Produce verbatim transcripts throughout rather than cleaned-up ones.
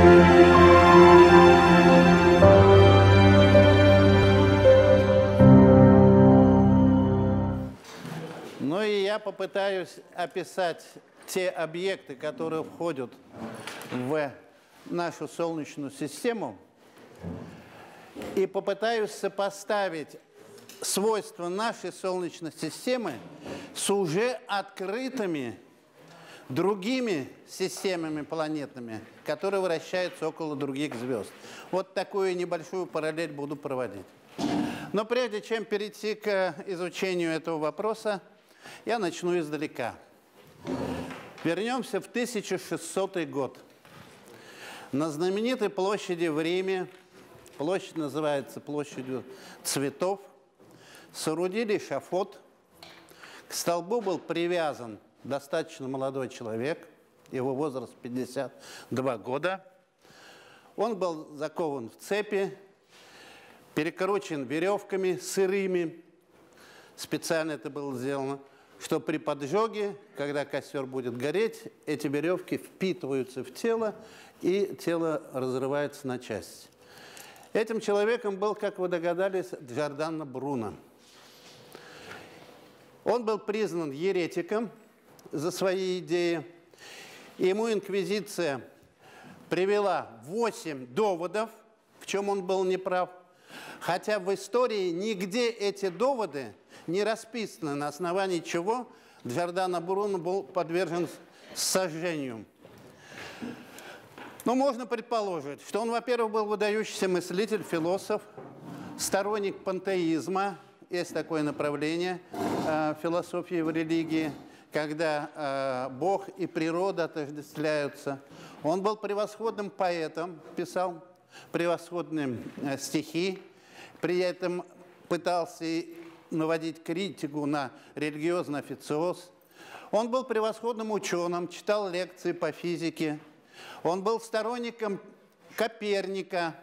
Ну и я попытаюсь описать те объекты, которые входят в нашу Солнечную систему, и попытаюсь сопоставить свойства нашей Солнечной системы с уже открытыми другими системами планетными, которые вращаются около других звезд. Вот такую небольшую параллель буду проводить. Но прежде чем перейти к изучению этого вопроса, я начну издалека. Вернемся в тысяча шестисотый год. На знаменитой площади в Риме, площадь называется площадью цветов, соорудили эшафот. К столбу был привязан достаточно молодой человек, его возраст пятьдесят два года. Он был закован в цепи, перекручен веревками сырыми. Специально это было сделано, что при поджоге, когда костер будет гореть, эти веревки впитываются в тело, и тело разрывается на части. Этим человеком был, как вы догадались, Джордано Бруно. Он был признан еретиком за свои идеи. Ему инквизиция привела восемь доводов, в чем он был неправ. Хотя в истории нигде эти доводы не расписаны, на основании чего Джордано Бруно был подвержен сожжению. Но можно предположить, что он, во-первых, был выдающийся мыслитель, философ, сторонник пантеизма. Есть такое направление э, философии в религии, когда э, Бог и природа отождествляются. Он был превосходным поэтом, писал превосходные э, стихи, при этом пытался наводить критику на религиозный официоз. Он был превосходным ученым, читал лекции по физике. Он был сторонником Коперника.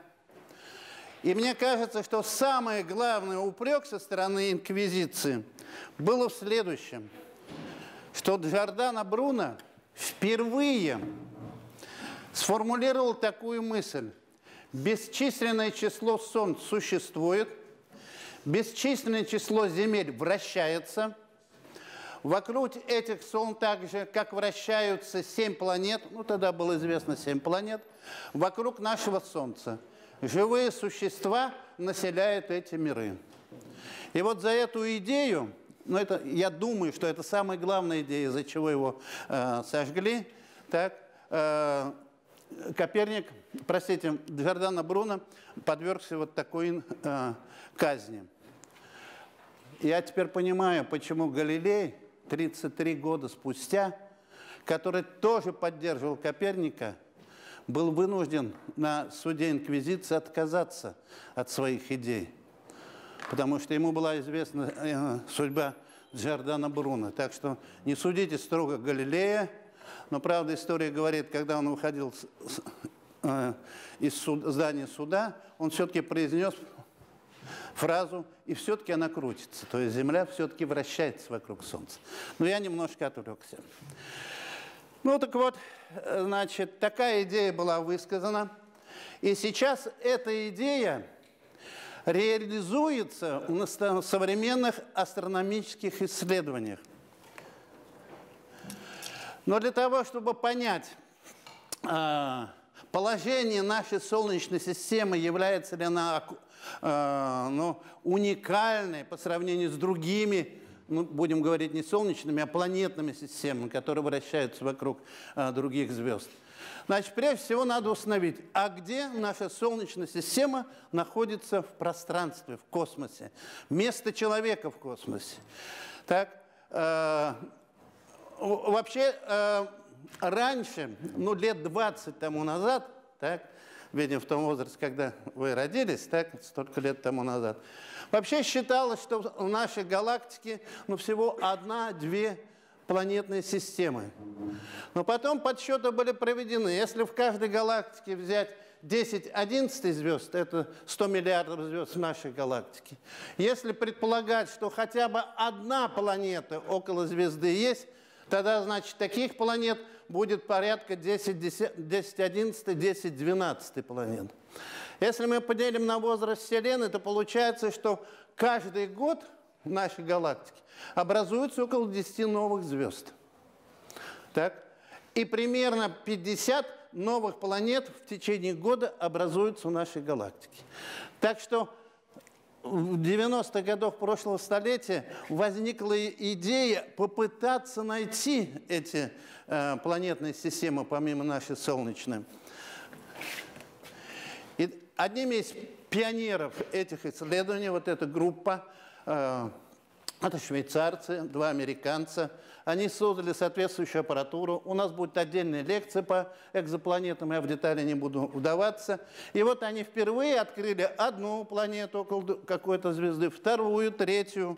И мне кажется, что самый главный упрек со стороны инквизиции было в следующем, что Джордано Бруно впервые сформулировал такую мысль: бесчисленное число солнц существует, бесчисленное число земель вращается. Вокруг этих солнц так же, как вращаются семь планет, ну тогда было известно семь планет, вокруг нашего Солнца. Живые существа населяют эти миры. И вот за эту идею, ну это, я думаю, что это самая главная идея, из-за чего его э, сожгли, так, э, Коперник, простите, Джордано Бруно подвергся вот такой э, казни. Я теперь понимаю, почему Галилей тридцать три года спустя, который тоже поддерживал Коперника, был вынужден на суде инквизиции отказаться от своих идей, потому что ему была известна э, судьба Джордано Бруно. Так что не судите строго Галилея, но, правда, история говорит, когда он выходил с, с, э, из суд, здания суда, он все-таки произнес фразу, и все-таки она крутится. То есть Земля все-таки вращается вокруг Солнца. Но я немножко отвлекся. Ну так вот, значит, такая идея была высказана. И сейчас эта идея реализуется в современных астрономических исследованиях. Но для того, чтобы понять, положение нашей Солнечной системы, является ли она э, ну, уникальной по сравнению с другими, ну, будем говорить не солнечными, а планетными системами, которые вращаются вокруг э, других звезд. Значит, прежде всего надо установить, а где наша Солнечная система находится в пространстве, в космосе, место человека в космосе. Так, э, вообще... Э, Раньше, ну, лет двадцать тому назад, так, видимо, в том возрасте, когда вы родились, так, столько лет тому назад, вообще считалось, что в нашей галактике, ну, всего одна-две планетные системы. Но потом подсчеты были проведены. Если в каждой галактике взять десять-одиннадцать звезд, это сто миллиардов звезд в нашей галактике. Если предполагать, что хотя бы одна планета около звезды есть, тогда, значит, таких планет будет порядка десять одиннадцать, десять двенадцать планет. Если мы поделим на возраст Вселенной, то получается, что каждый год в нашей галактике образуется около десяти новых звезд. Так? И примерно пятьдесят новых планет в течение года образуются в нашей галактике. Так что в девяностых годах прошлого столетия возникла идея попытаться найти эти э, планетные системы, помимо нашей Солнечной. И одними из пионеров этих исследований, вот эта группа, э, это швейцарцы, два американца, они создали соответствующую аппаратуру. У нас будет отдельная лекция по экзопланетам, я в детали не буду вдаваться. И вот они впервые открыли одну планету около какой-то звезды, вторую, третью.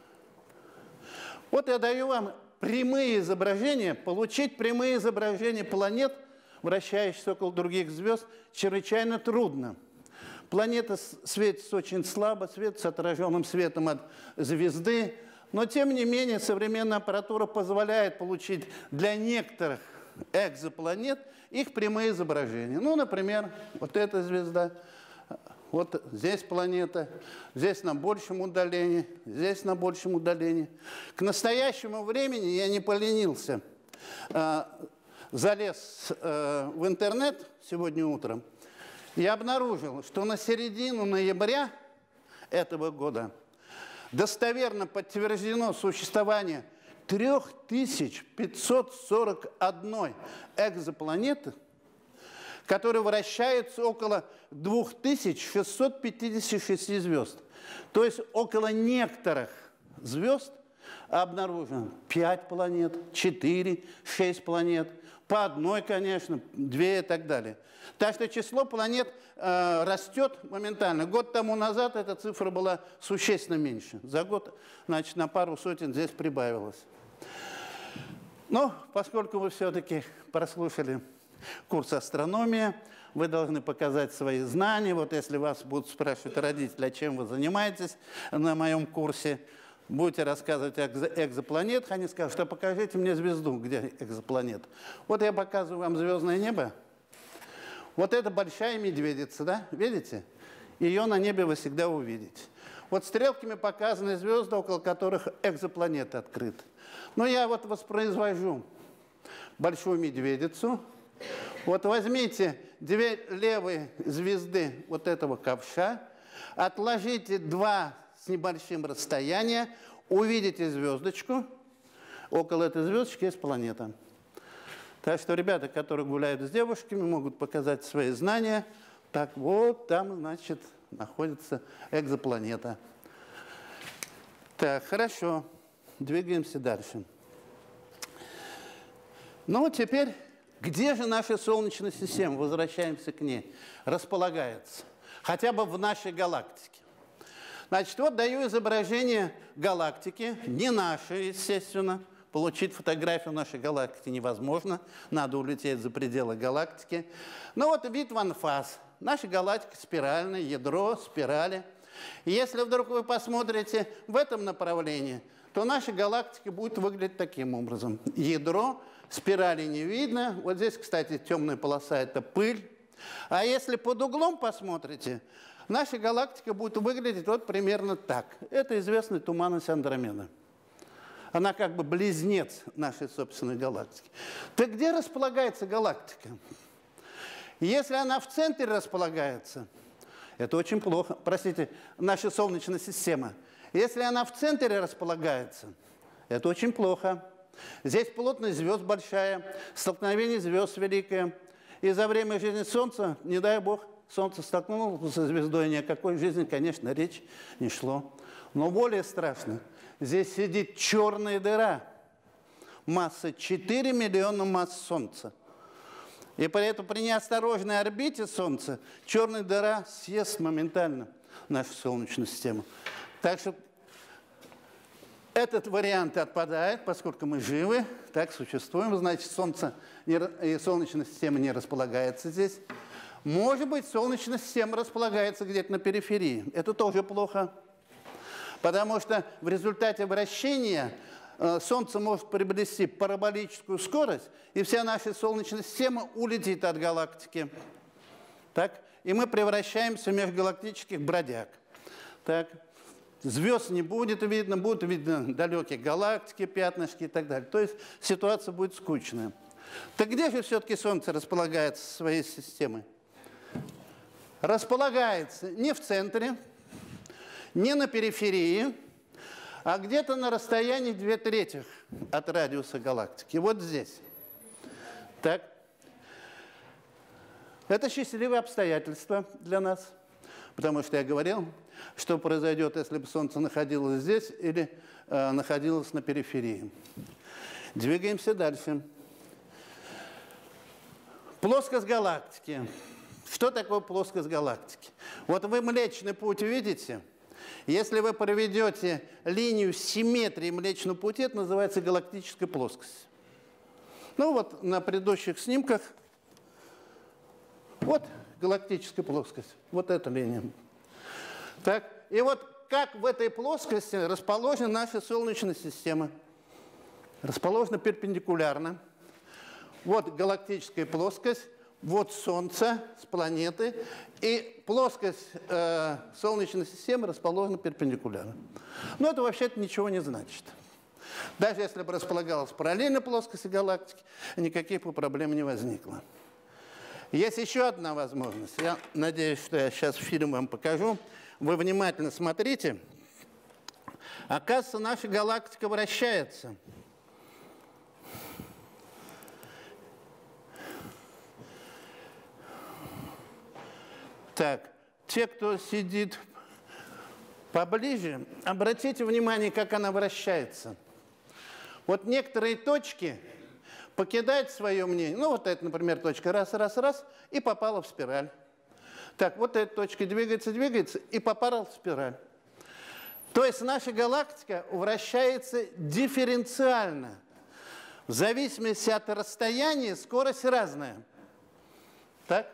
Вот я даю вам прямые изображения. Получить прямые изображения планет, вращающихся около других звезд, чрезвычайно трудно. Планета светится очень слабо, светится отраженным светом от звезды. Но, тем не менее, современная аппаратура позволяет получить для некоторых экзопланет их прямые изображения. Ну, например, вот эта звезда, вот здесь планета, здесь на большем удалении, здесь на большем удалении. К настоящему времени я не поленился, залез в интернет сегодня утром и обнаружил, что на середину ноября этого года достоверно подтверждено существование три тысячи пятьсот сорок одной экзопланеты, которые вращаются около две тысячи шестьсот пятидесяти шести звезд. То есть около некоторых звезд обнаружено пять планет, четыре, шесть планет, по одной, конечно, две и так далее. Так что число планет э, растет моментально. Год тому назад эта цифра была существенно меньше. За год, значит, на пару сотен здесь прибавилось. Но поскольку вы все-таки прослушали курс астрономии, вы должны показать свои знания. Вот если вас будут спрашивать родители, а чем вы занимаетесь на моем курсе, будете рассказывать о экзопланетах, они скажут, что покажите мне звезду, где экзопланет. Вот я показываю вам звездное небо. Вот это большая медведица, да? Видите? Ее на небе вы всегда увидите. Вот стрелками показаны звезды, около которых экзопланеты открыты. Но я вот воспроизвожу большую медведицу. Вот возьмите две левые звезды вот этого ковша, отложите два с небольшим расстояния, увидите звездочку. Около этой звездочки есть планета. Так что ребята, которые гуляют с девушками, могут показать свои знания. Так вот, там, значит, находится экзопланета. Так, хорошо. Двигаемся дальше. Ну, теперь, где же наша Солнечная система? Возвращаемся к ней. Располагается. Хотя бы в нашей галактике. Значит, вот даю изображение галактики. Не нашей, естественно. Получить фотографию нашей галактики невозможно. Надо улететь за пределы галактики. Но вот вид ван фас. Наша галактика спиральная, ядро, спирали. И если вдруг вы посмотрите в этом направлении, то наша галактика будет выглядеть таким образом. Ядро, спирали не видно. Вот здесь, кстати, темная полоса – это пыль. А если под углом посмотрите, наша галактика будет выглядеть вот примерно так. Это известная туманность Андромеды. Она как бы близнец нашей собственной галактики. Так где располагается галактика? Если она в центре располагается, это очень плохо. Простите, наша Солнечная система. Если она в центре располагается, это очень плохо. Здесь плотность звезд большая, столкновение звезд великое. И за время жизни Солнца, не дай Бог, Солнце столкнулось со звездой, ни о какой жизни, конечно, речь не шло. Но более страшно. Здесь сидит черная дыра, масса четыре миллиона масс Солнца. И поэтому при неосторожной орбите Солнца черная дыра съест моментально нашу Солнечную систему. Так что этот вариант отпадает, поскольку мы живы, так существуем, значит, Солнце и Солнечная система не располагается здесь. Может быть, Солнечная система располагается где-то на периферии. Это тоже плохо. Потому что в результате вращения Солнце может приобрести параболическую скорость, и вся наша Солнечная система улетит от галактики. Так? И мы превращаемся в межгалактических бродяг. Так? Звезд не будет видно, будут видны далекие галактики, пятнышки и так далее. То есть ситуация будет скучная. Так где же все-таки Солнце располагается своей системой? Располагается не в центре, не на периферии, а где-то на расстоянии две трети от радиуса галактики. Вот здесь. Так. Это счастливые обстоятельства для нас, потому что я говорил, что произойдет, если бы Солнце находилось здесь или э, находилось на периферии. Двигаемся дальше. Плоскость галактики. Что такое плоскость галактики? Вот вы Млечный Путь видите? Если вы проведете линию симметрии Млечного Пути, это называется галактическая плоскость. Ну вот на предыдущих снимках, вот галактическая плоскость, вот эта линия. Так, и вот как в этой плоскости расположена наша Солнечная система. Расположена перпендикулярно. Вот галактическая плоскость, вот Солнце с планеты, и плоскость э, Солнечной системы расположена перпендикулярно. Но это вообще-то ничего не значит. Даже если бы располагалась параллельно плоскости галактики, никаких бы проблем не возникло. Есть еще одна возможность. Я надеюсь, что я сейчас фильм вам покажу. Вы внимательно смотрите. Оказывается, наша галактика вращается. Так, те, кто сидит поближе, обратите внимание, как она вращается. Вот некоторые точки покидают свое мнение. Ну, вот это, например, точка раз, раз, раз, и попала в спираль. Так, вот эта точка двигается, двигается, и попала в спираль. То есть наша галактика вращается дифференциально. В зависимости от расстояния скорость разная. Так?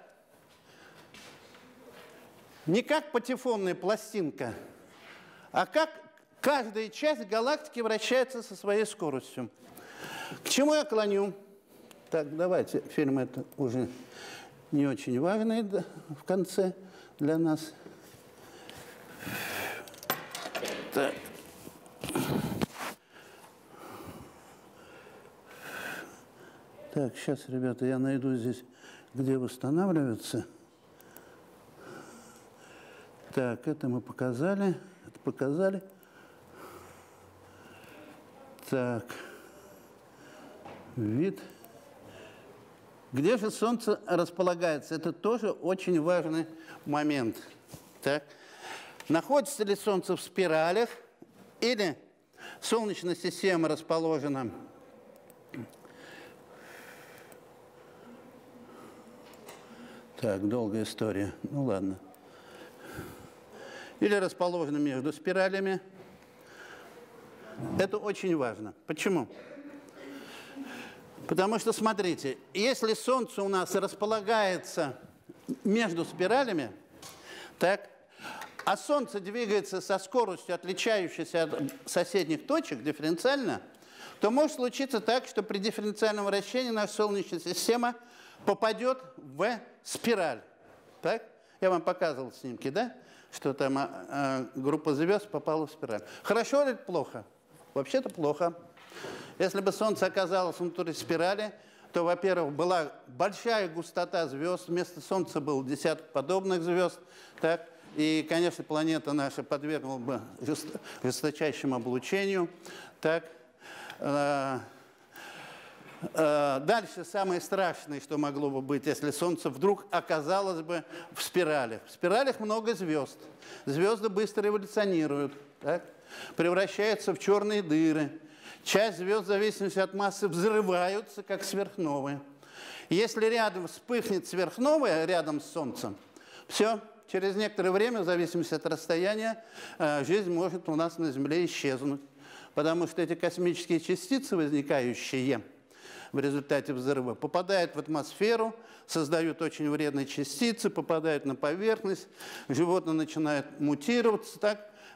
Не как патефонная пластинка, а как каждая часть галактики вращается со своей скоростью. К чему я клоню? Так, давайте, фильм это уже не очень важный в конце для нас. Так. Так, сейчас, ребята, я найду здесь, где восстанавливаться. Так, это мы показали, это показали. Так, вид. Где же Солнце располагается? Это тоже очень важный момент. Так. Находится ли Солнце в спиралях или Солнечная система расположена так, долгая история. Ну ладно. Или расположена между спиралями. Это очень важно. Почему? Потому что, смотрите, если Солнце у нас располагается между спиралями, так, а Солнце двигается со скоростью, отличающейся от соседних точек, дифференциально, то может случиться так, что при дифференциальном вращении наша Солнечная система попадет в спираль. Так? Я вам показывал снимки, да? Что там а, группа звезд попала в спираль. Хорошо или плохо? Вообще-то плохо. Если бы Солнце оказалось внутри спирали, то, во-первых, была большая густота звезд, вместо Солнца был десяток подобных звезд, так? И, конечно, планета наша подвергла бы жесточайшему облучению. Так? Дальше самое страшное, что могло бы быть, если Солнце вдруг оказалось бы в спиралях. В спиралях много звезд. Звезды быстро эволюционируют, так? Превращаются в черные дыры. Часть звезд в зависимости от массы взрываются, как сверхновые. Если рядом вспыхнет сверхновая, рядом с Солнцем, все, через некоторое время, в зависимости от расстояния, жизнь может у нас на Земле исчезнуть. Потому что эти космические частицы, возникающие в результате взрыва, попадают в атмосферу, создают очень вредные частицы, попадают на поверхность, животные начинают мутироваться, так?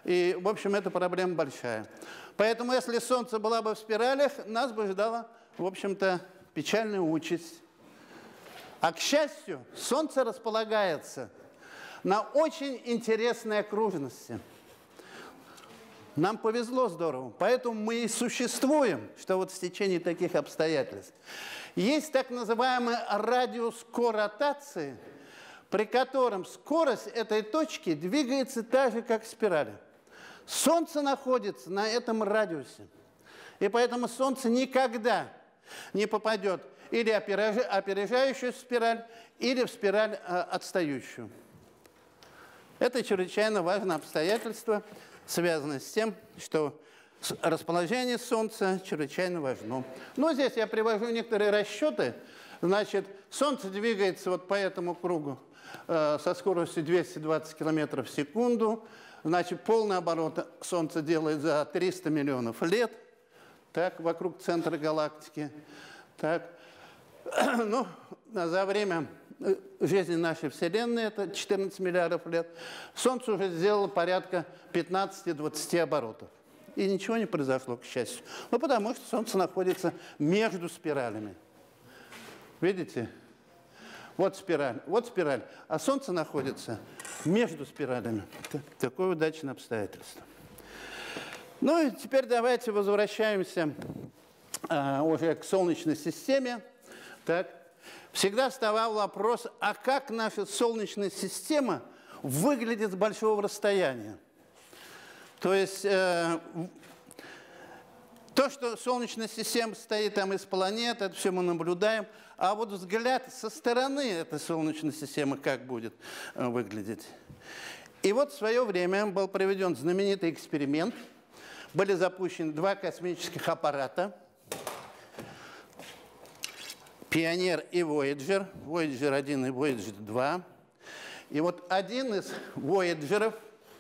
И, в общем, эта проблема большая. Поэтому, если Солнце было бы в спиралях, нас бы ждала, в общем-то, печальная участь. А, к счастью, Солнце располагается на очень интересной окружности. Нам повезло здорово, поэтому мы и существуем, что вот в течение таких обстоятельств. Есть так называемый радиус корротации, при котором скорость этой точки двигается так же, как в спирали. Солнце находится на этом радиусе, и поэтому Солнце никогда не попадет или опережающую спираль, или в спираль отстающую. Это чрезвычайно важное обстоятельство, связанное с тем, что расположение Солнца чрезвычайно важно. Но здесь я привожу некоторые расчеты. Значит, Солнце двигается вот по этому кругу э, со скоростью двести двадцать километров в секунду. Значит, полный оборот Солнце делает за триста миллионов лет, так, вокруг центра галактики. Так. Ну, за время жизни нашей Вселенной, это четырнадцать миллиардов лет, Солнце уже сделало порядка пятнадцати-двадцати оборотов. И ничего не произошло, к счастью. Ну, потому что Солнце находится между спиралями. Видите? Вот спираль, вот спираль, а Солнце находится между спиралями. Такое удачное обстоятельство. Ну и теперь давайте возвращаемся а, уже к Солнечной системе. Так. Всегда вставал вопрос, а как наша Солнечная система выглядит с большого расстояния? То есть э, то, что Солнечная система состоит там из планет, это все мы наблюдаем, а вот взгляд со стороны этой Солнечной системы как будет э, выглядеть. И вот в свое время был проведен знаменитый эксперимент, были запущены два космических аппарата, Пионер и Вояджер, Вояджер один и Вояджер два. И вот один из Вояджеров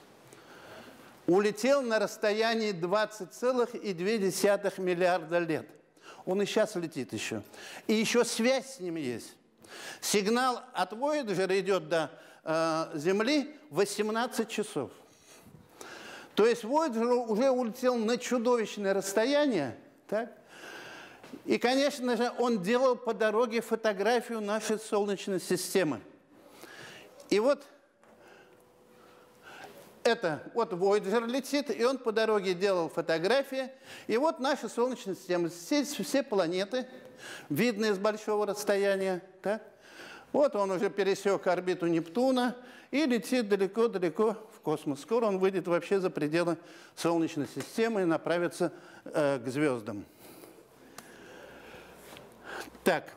улетел на расстоянии двадцать целых две десятых миллиарда лет. Он и сейчас летит еще. И еще связь с ним есть. Сигнал от Вояджера идет до э, Земли восемнадцать часов. То есть Вояджер уже улетел на чудовищное расстояние, так? И, конечно же, он делал по дороге фотографию нашей Солнечной системы. И вот это, вот Voyager летит, и он по дороге делал фотографии. И вот наша Солнечная система. Здесь все планеты, видны с большого расстояния. Так? Вот он уже пересек орбиту Нептуна и летит далеко-далеко в космос. Скоро он выйдет вообще за пределы Солнечной системы и направится э, к звездам. Так,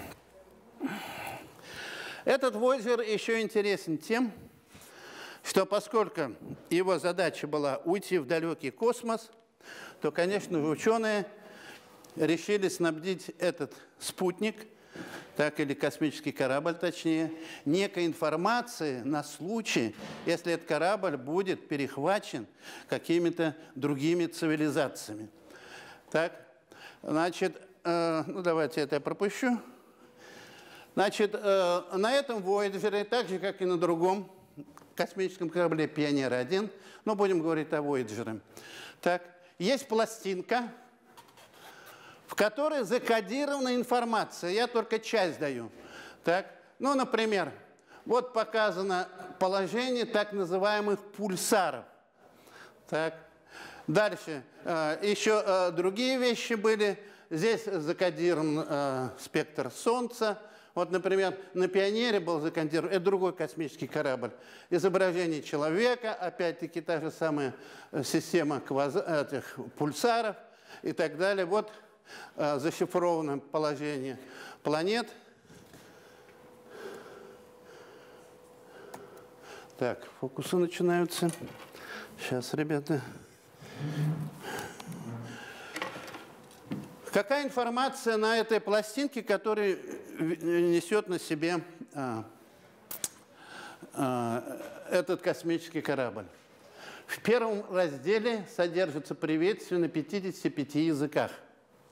этот Voyager еще интересен тем, что поскольку его задача была уйти в далекий космос, то, конечно, ученые решили снабдить этот спутник, так или космический корабль, точнее, некой информацией на случай, если этот корабль будет перехвачен какими-то другими цивилизациями. Так, значит, э, ну давайте это я пропущу. Значит, э, на этом Voyager, так же, как и на другом космическом корабле Пионер один, но будем говорить о Voyager, так, есть пластинка, в которой закодирована информация. Я только часть даю. Так? Ну, например, вот показано положение так называемых пульсаров. Так? Дальше э, еще э, другие вещи были. Здесь закодирован э, спектр Солнца. Вот, например, на Пионере был закодирован, это другой космический корабль, изображение человека, опять-таки та же самая система кваз... этих пульсаров и так далее. Вот э, зашифровано положение планет. Так, фокусы начинаются. Сейчас, ребята. Какая информация на этой пластинке, которая несет на себе а, а, этот космический корабль? В первом разделе содержится приветствие на пятидесяти пяти языках.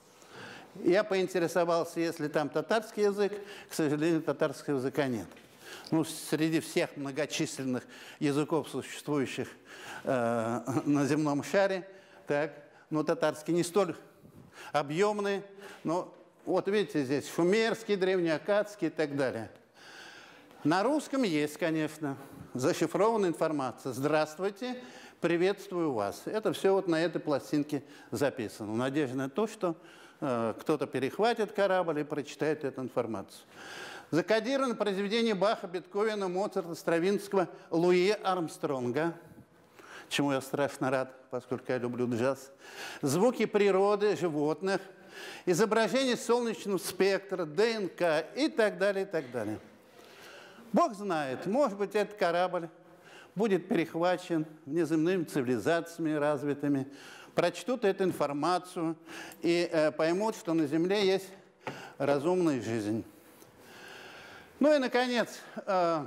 Я поинтересовался, есть ли там татарский язык. К сожалению, татарского языка нет. ну, среди всех многочисленных языков, существующих э, на земном шаре, так, ну, татарский не столь объемный, но вот видите здесь шумерский, древнеаккадский и так далее. На русском есть, конечно, зашифрованная информация. Здравствуйте, приветствую вас. Это все вот на этой пластинке записано. В надежде на то, что э, кто-то перехватит корабль и прочитает эту информацию. Закодировано произведение Баха, Бетховена, Моцарта, Стравинского, Луи Армстронга, чему я страшно рад, поскольку я люблю джаз. Звуки природы, животных, изображение солнечного спектра, ДНК и так далее, и так далее. Бог знает, может быть, этот корабль будет перехвачен внеземными цивилизациями развитыми, прочтут эту информацию и э, поймут, что на Земле есть разумная жизнь. Ну и, наконец, э,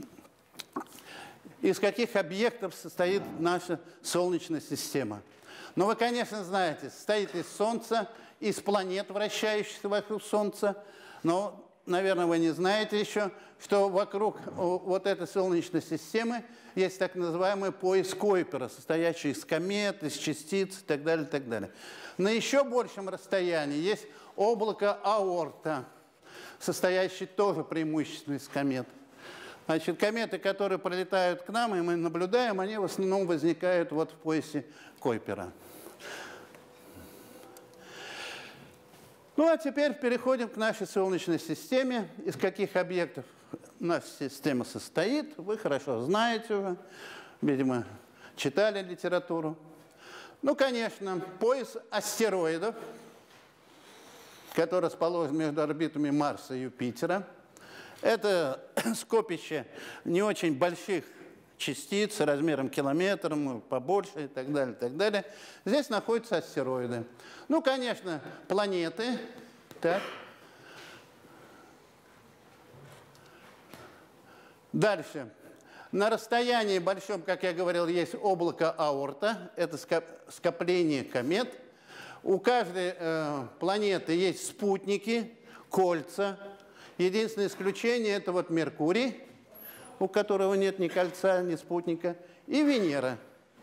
из каких объектов состоит наша Солнечная система? Ну, вы, конечно, знаете, состоит из Солнца, из планет, вращающихся вокруг Солнца, но, наверное, вы не знаете еще, что вокруг вот этой Солнечной системы есть так называемый пояс Койпера, состоящий из комет, из частиц и так далее, и так далее. На еще большем расстоянии есть облако Аорта, состоящее тоже преимущественно из комет. Значит, кометы, которые пролетают к нам, и мы наблюдаем, они в основном возникают вот в поясе Койпера. Ну, а теперь переходим к нашей Солнечной системе. Из каких объектов наша система состоит, вы хорошо знаете уже, видимо, читали литературу. Ну, конечно, пояс астероидов, который расположен между орбитами Марса и Юпитера. Это скопище не очень больших частиц размером километр, побольше и так далее, и так далее. Здесь находятся астероиды. Ну, конечно, планеты. Так. Дальше. На расстоянии большом, как я говорил, есть облако Аорта. Это скопление комет. У каждой э, планеты есть спутники, кольца. Единственное исключение – это вот Меркурий, у которого нет ни кольца, ни спутника, и Венера.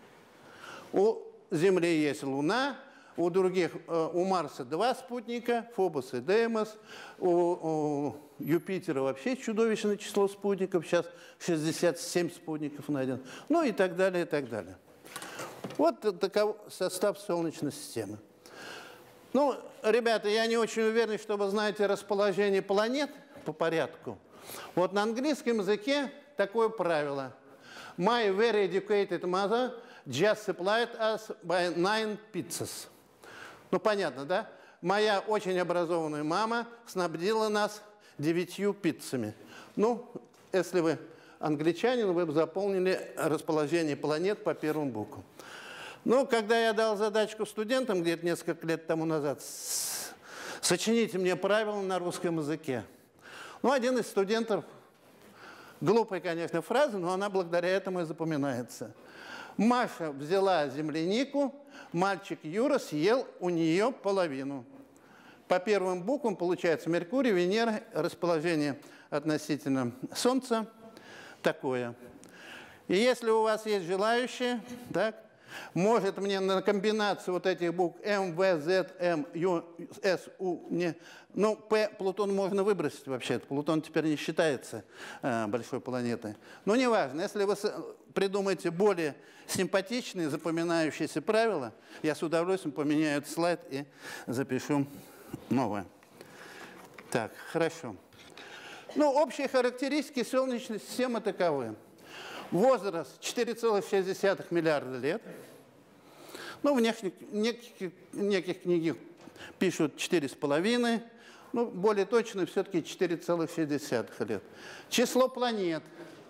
У Земли есть Луна, у других, у Марса два спутника, Фобос и Деймос, у, у Юпитера вообще чудовищное число спутников, сейчас шестьдесят семь спутников найдено, ну и так далее, и так далее. Вот таков состав Солнечной системы. Ну, ребята, я не очень уверен, что вы знаете расположение планет по порядку. Вот на английском языке такое правило. My very educated mother just supplied us by nine pizzas. Ну, понятно, да? Моя очень образованная мама снабдила нас девятью пиццами. Ну, если вы англичанин, вы бы заполнили расположение планет по первым буквам. Ну, когда я дал задачку студентам где-то несколько лет тому назад, сочините мне правила на русском языке. Ну, один из студентов, глупая, конечно, фраза, но она благодаря этому и запоминается. Маша взяла землянику, мальчик Юра съел у нее половину. По первым буквам получается Меркурий, Венера, расположение относительно Солнца такое. И если у вас есть желающие, так, может мне на комбинацию вот этих букв М, В, З, М, Ю, С, У, не, ну, П, Плутон можно выбросить вообще, Плутон теперь не считается э, большой планетой. Но неважно, если вы придумаете более симпатичные, запоминающиеся правила, я с удовольствием поменяю этот слайд и запишу новое. Так, хорошо. Ну, общие характеристики Солнечной системы таковы. Возраст четыре целых шесть десятых миллиарда лет. Ну, в неких, неких, неких книгах пишут четыре с половиной. Ну, более точно, все-таки четыре целых шесть десятых лет. Число планет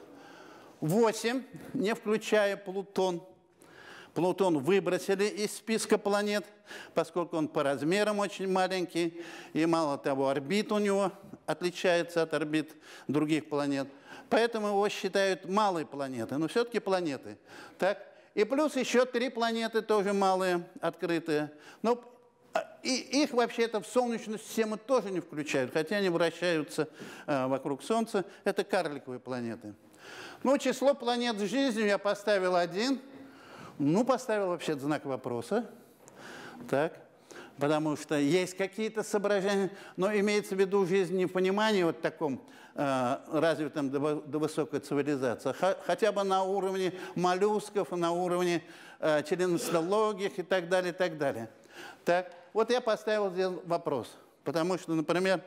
восемь, не включая Плутон. Плутон выбросили из списка планет, поскольку он по размерам очень маленький. И мало того, орбита у него отличается от орбит других планет. Поэтому его считают малой планетой, но все-таки планеты. Так? И плюс еще три планеты тоже малые, открытые. Но И их вообще-то в Солнечную систему тоже не включают, хотя они вращаются э, вокруг Солнца. Это карликовые планеты. Ну, число планет с жизнью я поставил один. Ну, поставил вообще знак вопроса. Так. Потому что есть какие-то соображения, но имеется в виду жизнь не в понимании вот таком э, развитом до, до высокой цивилизации, х, хотя бы на уровне моллюсков, на уровне э, членистоногих и так далее, и так далее. Так, вот я поставил здесь вопрос, потому что, например,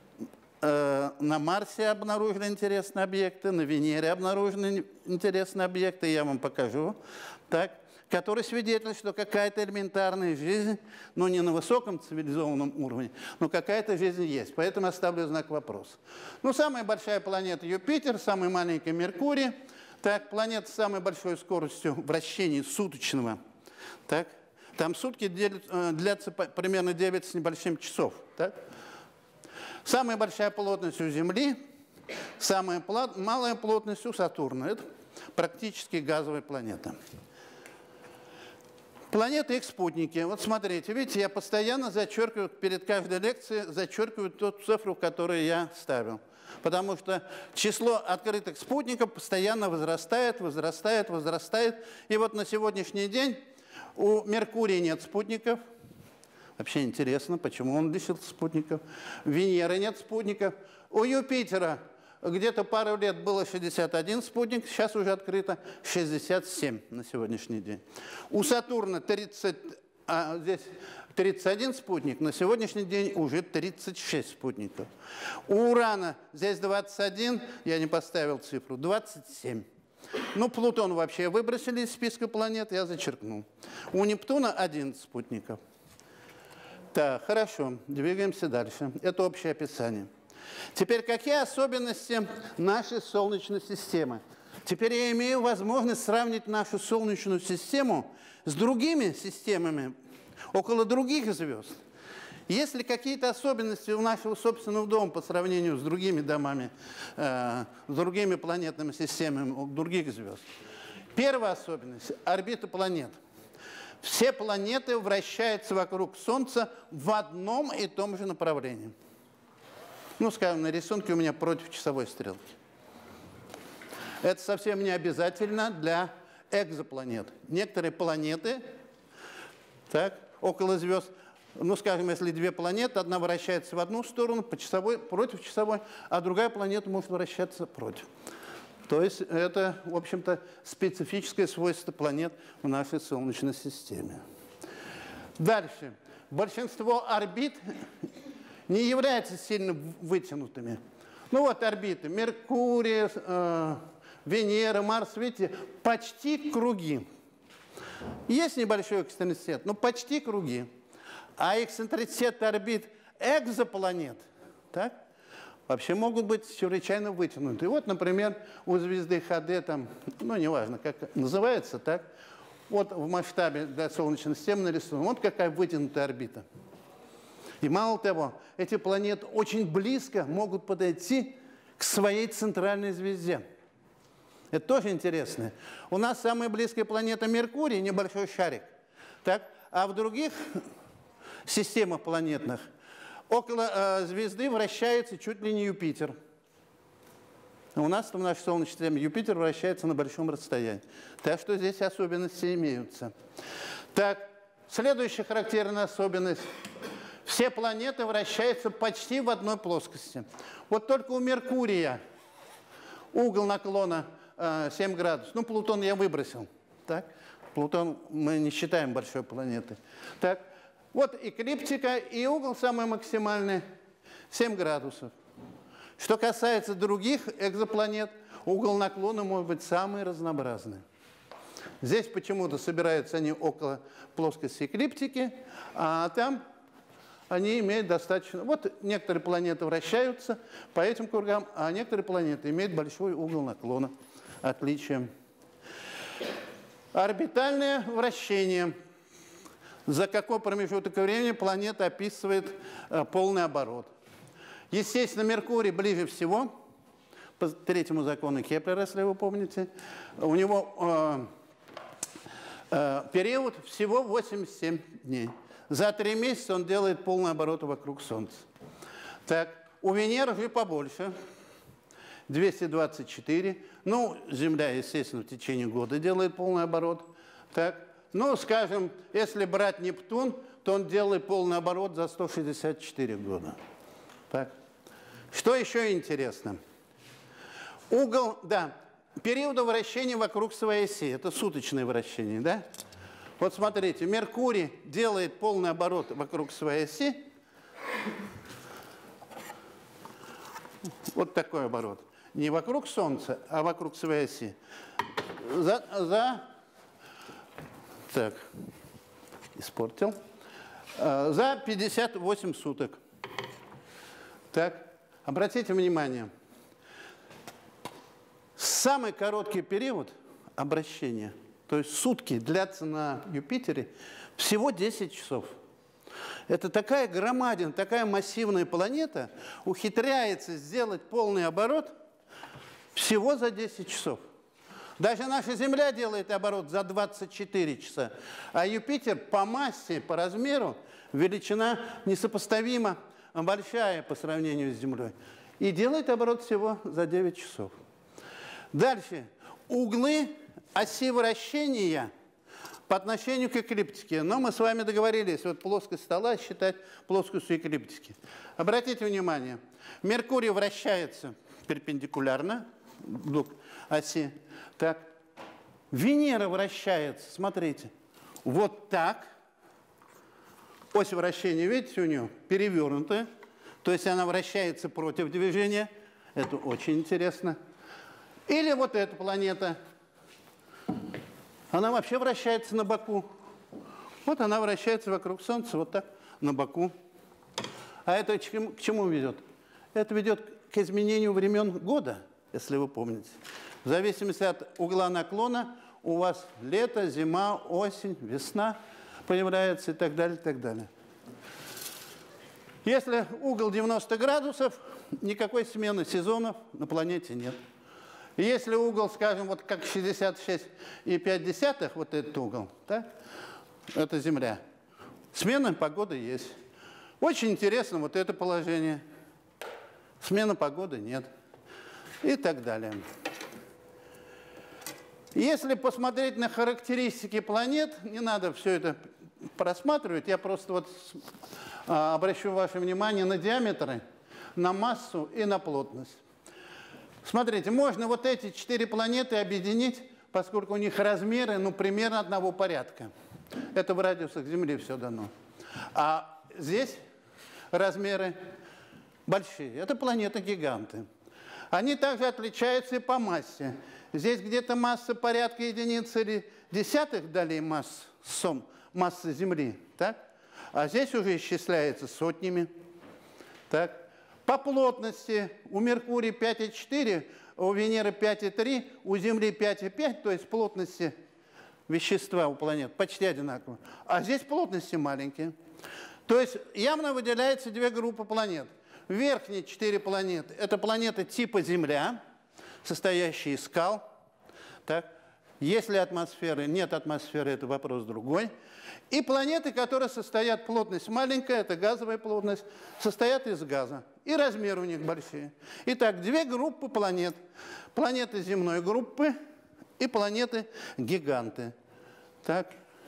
э, на Марсе обнаружены интересные объекты, на Венере обнаружены интересные объекты, я вам покажу, так, которые свидетельствуют, что какая-то элементарная жизнь, но не на высоком цивилизованном уровне, но какая-то жизнь есть. Поэтому я ставлю знак вопроса. Ну, самая большая планета Юпитер, самый маленький Меркурий. Так, планета с самой большой скоростью вращения суточного. Так, там сутки длятся примерно девять с небольшим часов. Так. Самая большая плотность у Земли, самая малая плотность у Сатурна. Это практически газовая планета. Планеты и их спутники. Вот смотрите, видите, я постоянно зачеркиваю, перед каждой лекцией зачеркиваю ту цифру, которую я ставил. Потому что число открытых спутников постоянно возрастает, возрастает, возрастает. И вот на сегодняшний день у Меркурия нет спутников. Вообще интересно, почему он лишился спутников. Венеры нет спутников. У Юпитера где-то пару лет было шестьдесят один спутник, сейчас уже открыто шестьдесят семь на сегодняшний день. У Сатурна тридцать, а здесь тридцать один спутник, на сегодняшний день уже тридцать шесть спутников. У Урана здесь двадцать один, я не поставил цифру, двадцать семь. Ну, Плутон вообще выбросили из списка планет, я зачеркнул. У Нептуна одиннадцать спутников. Так, хорошо, двигаемся дальше. Это общее описание. Теперь, какие особенности нашей Солнечной системы? Теперь я имею возможность сравнить нашу Солнечную систему с другими системами, около других звезд. Есть ли какие-то особенности у нашего собственного дома по сравнению с другими домами, э, с другими планетными системами других звезд? Первая особенность – орбита планет. Все планеты вращаются вокруг Солнца в одном и том же направлении. Ну, скажем, на рисунке у меня против часовой стрелки. Это совсем не обязательно для экзопланет. Некоторые планеты, так, около звезд, ну, скажем, если две планеты, одна вращается в одну сторону, по часовой, против часовой, а другая планета может вращаться против. То есть это, в общем-то, специфическое свойство планет в нашей Солнечной системе. Дальше. Большинство орбит не являются сильно вытянутыми. Ну вот орбиты. Меркурий, э, Венера, Марс, видите, почти круги. Есть небольшой эксцентриситет, но почти круги. А эксцентриситет орбит экзопланет, так, вообще могут быть чрезвычайно вытянуты. Вот, например, у звезды Х Д, там, ну, неважно, как называется, так, вот в масштабе для Солнечной системы нарисована. Вот какая вытянутая орбита. И мало того, эти планеты очень близко могут подойти к своей центральной звезде. Это тоже интересно. У нас самая близкая планета Меркурий, небольшой шарик. Так? А в других системах планетных около э, звезды вращается чуть ли не Юпитер. У нас в нашей Солнечной системе Юпитер вращается на большом расстоянии. Так что здесь особенности имеются. Так, следующая характерная особенность. Все планеты вращаются почти в одной плоскости. Вот только у Меркурия угол наклона э, семь градусов. Ну, Плутон я выбросил. Так? Плутон мы не считаем большой планетой. Так? Вот эклиптика, и угол самый максимальный семь градусов. Что касается других экзопланет, угол наклона может быть самый разнообразный. Здесь почему-то собираются они около плоскости эклиптики, а там они имеют достаточно... Вот некоторые планеты вращаются по этим кругам, а некоторые планеты имеют большой угол наклона. Отличие. Орбитальное вращение. За какой промежуток времени планета описывает э, полный оборот. Естественно, Меркурий ближе всего, по третьему закону Кеплера, если вы помните. У него э, э, период всего восемьдесят семь дней. За три месяца он делает полный оборот вокруг Солнца. Так, у Венеры же побольше. двести двадцать четыре. Ну, Земля, естественно, в течение года делает полный оборот. Так, ну, скажем, если брать Нептун, то он делает полный оборот за сто шестьдесят четыре года. Так. Что еще интересно? Угол, да, периоды вращения вокруг своей оси. Это суточное вращение, да? Вот смотрите, Меркурий делает полный оборот вокруг своей оси. Вот такой оборот. Не вокруг Солнца, а вокруг своей оси. За, за так, испортил. За пятьдесят восемь суток. Так, обратите внимание. Самый короткий период обращения, то есть сутки, длятся на Юпитере всего десять часов. Это такая громадина, такая массивная планета ухитряется сделать полный оборот всего за десять часов. Даже наша Земля делает оборот за двадцать четыре часа, а Юпитер по массе, по размеру величина несопоставимо большая по сравнению с Землей. И делает оборот всего за девять часов. Дальше. Углы оси вращения по отношению к эклиптике. Но мы с вами договорились, вот плоскость стола считать плоскостью эклиптики. Обратите внимание, Меркурий вращается перпендикулярно к оси. Так. Венера вращается, смотрите, вот так. Ось вращения, видите, у нее перевернутая. То есть она вращается против движения. Это очень интересно. Или вот эта планета. Она вообще вращается на боку. Вот она вращается вокруг Солнца, вот так, на боку. А это к чему, к чему ведет? Это ведет к изменению времен года, если вы помните. В зависимости от угла наклона у вас лето, зима, осень, весна появляется и так далее, и так далее. Если угол девяносто градусов, никакой смены сезонов на планете нет. Если угол, скажем, вот как шестьдесят шесть и пять десятых, вот этот угол, да, это Земля, смена погоды есть. Очень интересно вот это положение. Смена погоды нет. И так далее. Если посмотреть на характеристики планет, не надо все это просматривать, я просто вот а, обращу ваше внимание на диаметры, на массу и на плотность. Смотрите, можно вот эти четыре планеты объединить, поскольку у них размеры, ну, примерно одного порядка. Это в радиусах Земли все дано. А здесь размеры большие. Это планеты-гиганты. Они также отличаются и по массе. Здесь где-то масса порядка единиц или десятых долей масс, сом, массы Земли. Так? А здесь уже исчисляется сотнями. Так? По плотности у Меркурия пять и четыре, у Венеры пять и три, у Земли пять и пять, то есть плотности вещества у планет почти одинаково. А здесь плотности маленькие. То есть явно выделяются две группы планет. Верхние четыре планеты – это планеты типа Земля, состоящие из скал. Так? Есть ли атмосферы? Нет атмосферы – это вопрос другой. И планеты, которые состоят, плотность маленькая, это газовая плотность, состоят из газа. И размеры у них большие. Итак, две группы планет. Планеты земной группы и планеты-гиганты. Так.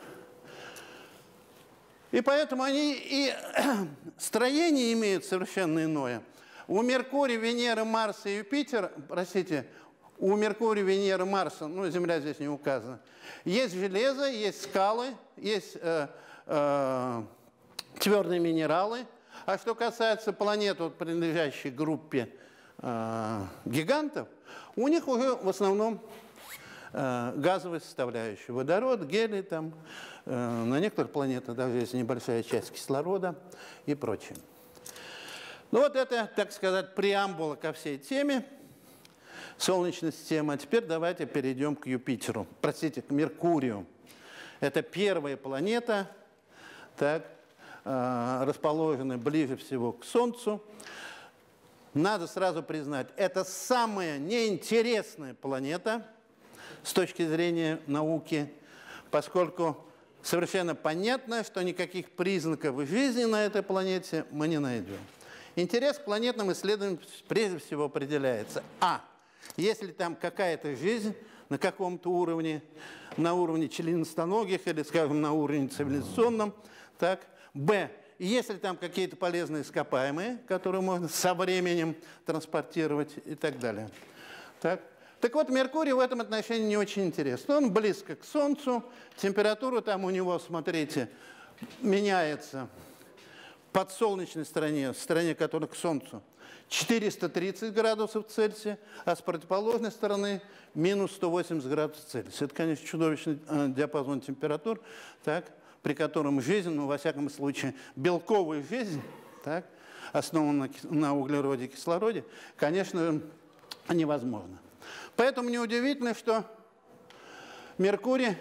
И поэтому они и строение имеют совершенно иное. У Меркурия, Венеры, Марса и Юпитера, простите, у Меркурия, Венеры, Марса, ну, Земля здесь не указана, есть железо, есть скалы, есть э, э, твердые минералы. А что касается планет, вот, принадлежащих группе э, гигантов, у них уже в основном э, газовая составляющая. Водород, гелий, там, э, на некоторых планетах даже есть небольшая часть кислорода и прочее. Ну вот это, так сказать, преамбула ко всей теме Солнечной системы. А теперь давайте перейдем к Юпитеру, простите, к Меркурию. Это первая планета, так, расположенная ближе всего к Солнцу. Надо сразу признать, это самая неинтересная планета с точки зрения науки, поскольку совершенно понятно, что никаких признаков жизни на этой планете мы не найдем. Интерес к планетным исследованиям прежде всего определяется: а, если там какая-то жизнь на каком-то уровне, на уровне членистоногих или, скажем, на уровне цивилизационном, так, б, если там какие-то полезные ископаемые, которые можно со временем транспортировать и так далее. Так, так вот, Меркурий в этом отношении не очень интересен. Он близко к Солнцу, температура там у него, смотрите, меняется под солнечной стороне, в стороне, которая к Солнцу, четыреста тридцать градусов Цельсия, а с противоположной стороны минус сто восемьдесят градусов Цельсия. Это, конечно, чудовищный диапазон температур, так, при котором жизнь, ну, во всяком случае, белковая жизнь, так, основанная на углероде и кислороде, конечно, невозможно. Поэтому неудивительно, что Меркурий,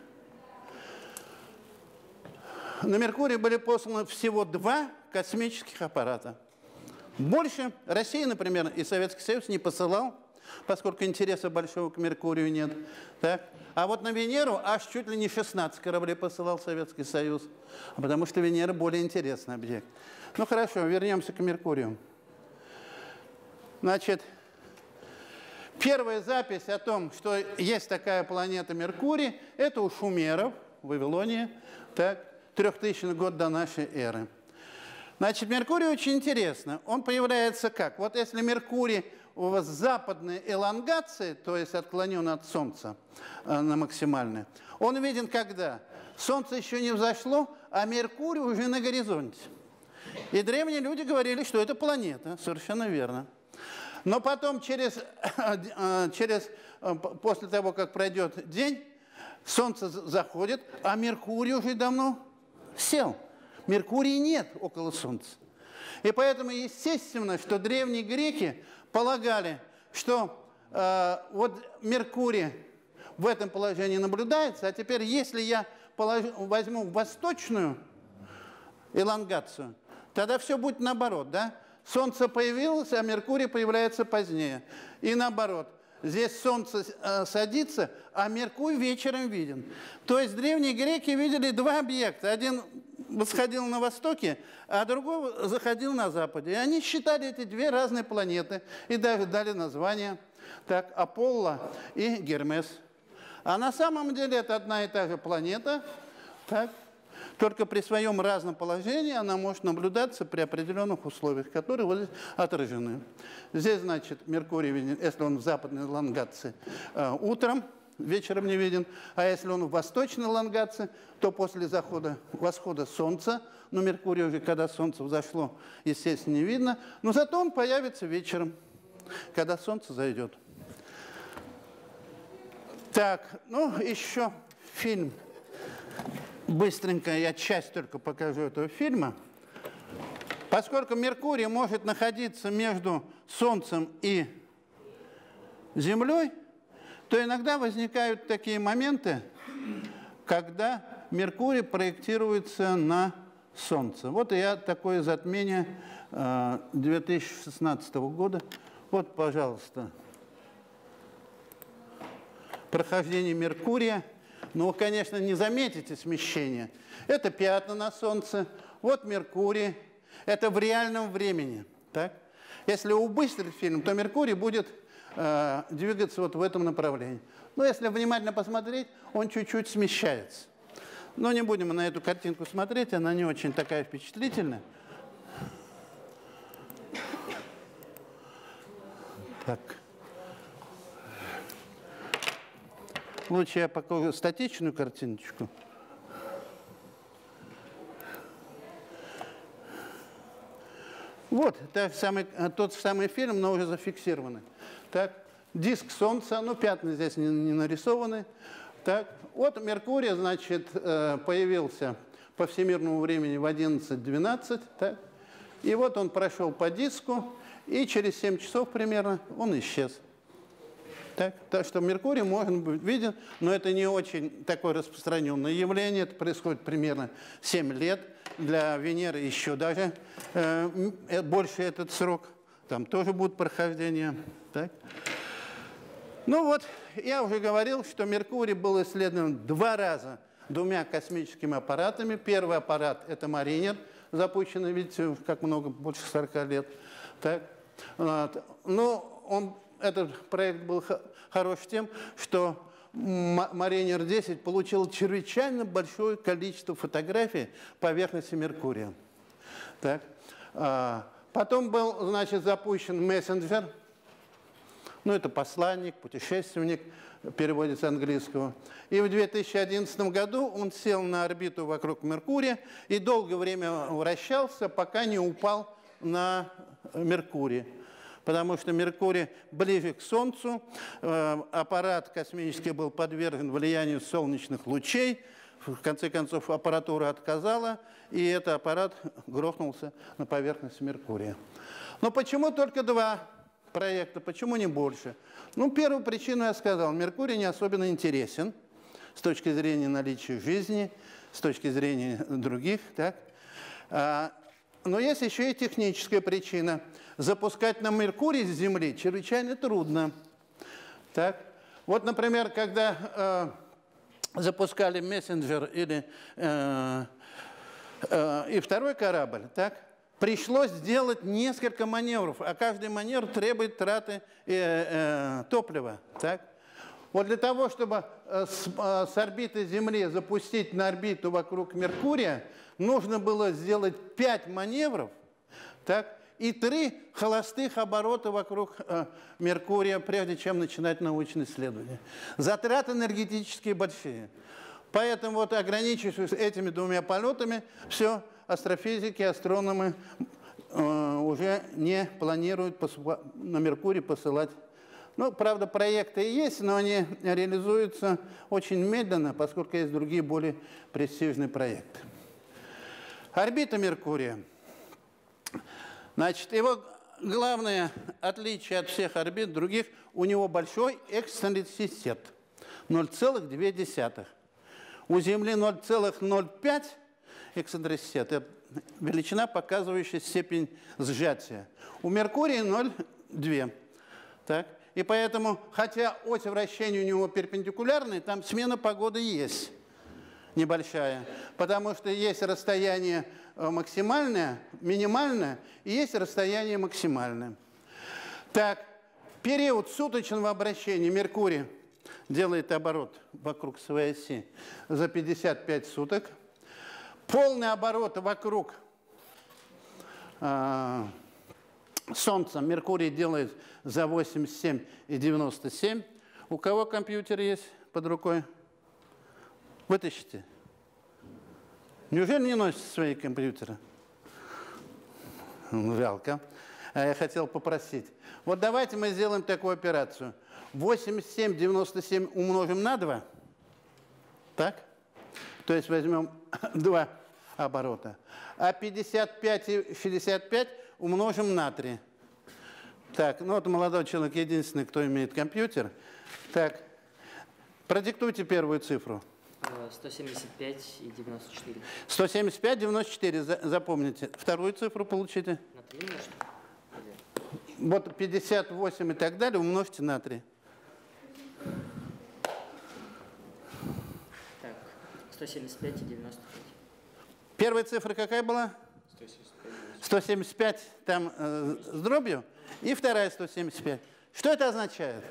на Меркурий были посланы всего два космических аппарата. Больше Россия, например, и Советский Союз не посылал, поскольку интереса большого к Меркурию нет. Так? А вот на Венеру аж чуть ли не шестнадцать кораблей посылал Советский Союз, потому что Венера более интересный объект. Ну хорошо, вернемся к Меркурию. Значит, первая запись о том, что есть такая планета Меркурий, это у шумеров в Вавилонии, так, трехтысячный год до нашей эры. Значит, Меркурий очень интересно. Он появляется как? Вот если Меркурий у вас западной элонгации, то есть отклонен от Солнца э, на максимальное, он виден когда? Солнце еще не взошло, а Меркурий уже на горизонте. И древние люди говорили, что это планета. Совершенно верно. Но потом, через, э, через, э, после того, как пройдет день, Солнце заходит, а Меркурий уже давно сел. Меркурия нет около Солнца. И поэтому естественно, что древние греки полагали, что э, вот Меркурий в этом положении наблюдается, а теперь, если я положу, возьму восточную элонгацию, тогда все будет наоборот, да? Солнце появилось, а Меркурий появляется позднее. И наоборот. Здесь Солнце э, садится, а Меркурий вечером виден. То есть древние греки видели два объекта. Один восходил на востоке, а другой заходил на западе. И они считали эти две разные планеты и даже дали название, так, Аполло и Гермес. А на самом деле это одна и та же планета, так, только при своем разном положении она может наблюдаться при определенных условиях, которые вот здесь отражены. Здесь, значит, Меркурий виден, если он в западной элонгации, утром, вечером не виден. А если он в восточной элонгации, то после захода, восхода Солнца, но Меркурий уже, когда Солнце взошло, естественно, не видно, но зато он появится вечером, когда Солнце зайдет. Так, ну, еще фильм. Быстренько я часть только покажу этого фильма. Поскольку Меркурий может находиться между Солнцем и Землей, то иногда возникают такие моменты, когда Меркурий проектируется на Солнце. Вот и я такое затмение две тысячи шестнадцатого года. Вот, пожалуйста, прохождение Меркурия. Ну, вы, конечно, не заметите смещение. Это пятна на Солнце. Вот Меркурий. Это в реальном времени. Так? Если убыстрить фильм, то Меркурий будет э, двигаться вот в этом направлении. Но если внимательно посмотреть, он чуть-чуть смещается. Но не будем на эту картинку смотреть, она не очень такая впечатлительная. Так. Лучше я покажу статичную картиночку. Вот тот самый, тот самый фильм, но уже зафиксированный. Так, диск Солнца, ну пятна здесь не, не нарисованы. Так, вот Меркурий, значит, появился по всемирному времени в одиннадцать двенадцать. Так, и вот он прошел по диску, и через семь часов примерно он исчез. Так, так что Меркурий может быть виден, но это не очень такое распространенное явление. Это происходит примерно семь лет. Для Венеры еще даже э, больше этот срок. Там тоже будет прохождение. Так. Ну вот, я уже говорил, что Меркурий был исследован два раза двумя космическими аппаратами. Первый аппарат – это «Маринер», запущенный, видите, как много, больше сорока лет. Так. Вот. Ну, он, этот проект был хорош тем, что «Маринер десять» получил чрезвычайно большое количество фотографий поверхности Меркурия. Так. А, потом был, значит, запущен «Мессенджер». Ну, это посланник, путешественник, переводится с английского. И в две тысячи одиннадцатом году он сел на орбиту вокруг Меркурия и долгое время вращался, пока не упал на Меркурий. Потому что Меркурий ближе к Солнцу, э, аппарат космический был подвержен влиянию солнечных лучей, в конце концов аппаратура отказала, и этот аппарат грохнулся на поверхность Меркурия. Но почему только два проекта, почему не больше? Ну, первую причину я сказал, Меркурий не особенно интересен с точки зрения наличия жизни, с точки зрения других, так? А, но есть еще и техническая причина. Запускать на Меркурий с Земли чрезвычайно трудно. Так? Вот, например, когда э, запускали «Мессенджер» или, э, э, и второй корабль, так? Пришлось сделать несколько маневров, а каждый маневр требует траты э, э, топлива. Так? Вот для того, чтобы э, с, э, с орбиты Земли запустить на орбиту вокруг Меркурия, нужно было сделать пять маневров, так? И три холостых оборота вокруг э, Меркурия, прежде чем начинать научные исследования. Затраты энергетические большие. Поэтому, вот, ограничившись этими двумя полетами, все, астрофизики, астрономы э, уже не планируют на Меркурий посылать. Ну, правда, проекты есть, но они реализуются очень медленно, поскольку есть другие более престижные проекты. Орбита Меркурия. Значит, его главное отличие от всех орбит других, у него большой эксцентриситет – ноль целых две десятых. У Земли ноль целых ноль пять эксцентриситет – это величина, показывающая степень сжатия. У Меркурия ноль целых две. Так? И поэтому, хотя ось вращения у него перпендикулярная, там смена погоды есть небольшая, потому что есть расстояние максимальное, минимальное, и есть расстояние максимальное. Так, период суточного обращения Меркурий делает оборот вокруг своей оси за пятьдесят пять суток. Полный оборот вокруг э, Солнца Меркурий делает за восемьдесят семь и девяносто семь. У кого компьютер есть под рукой? Вытащите. Неужели не носите свои компьютеры? Жалко. А я хотел попросить. Вот давайте мы сделаем такую операцию. восемьдесят семь девяносто семь умножим на два. Так? То есть возьмем два оборота. А пятьдесят пять и шестьдесят пять умножим на три. Так, ну вот молодой человек единственный, кто имеет компьютер. Так, продиктуйте первую цифру. сто семьдесят пять и девяносто четыре. сто семьдесят пять, девяносто четыре, запомните. Вторую цифру получите. На три умножить? Вот пятьдесят восемь и так далее умножьте на три. Так, сто семьдесят пять и девяносто пять. Первая цифра какая была? сто семьдесят пять там э, с дробью. И вторая сто семьдесят пять. Что это означает?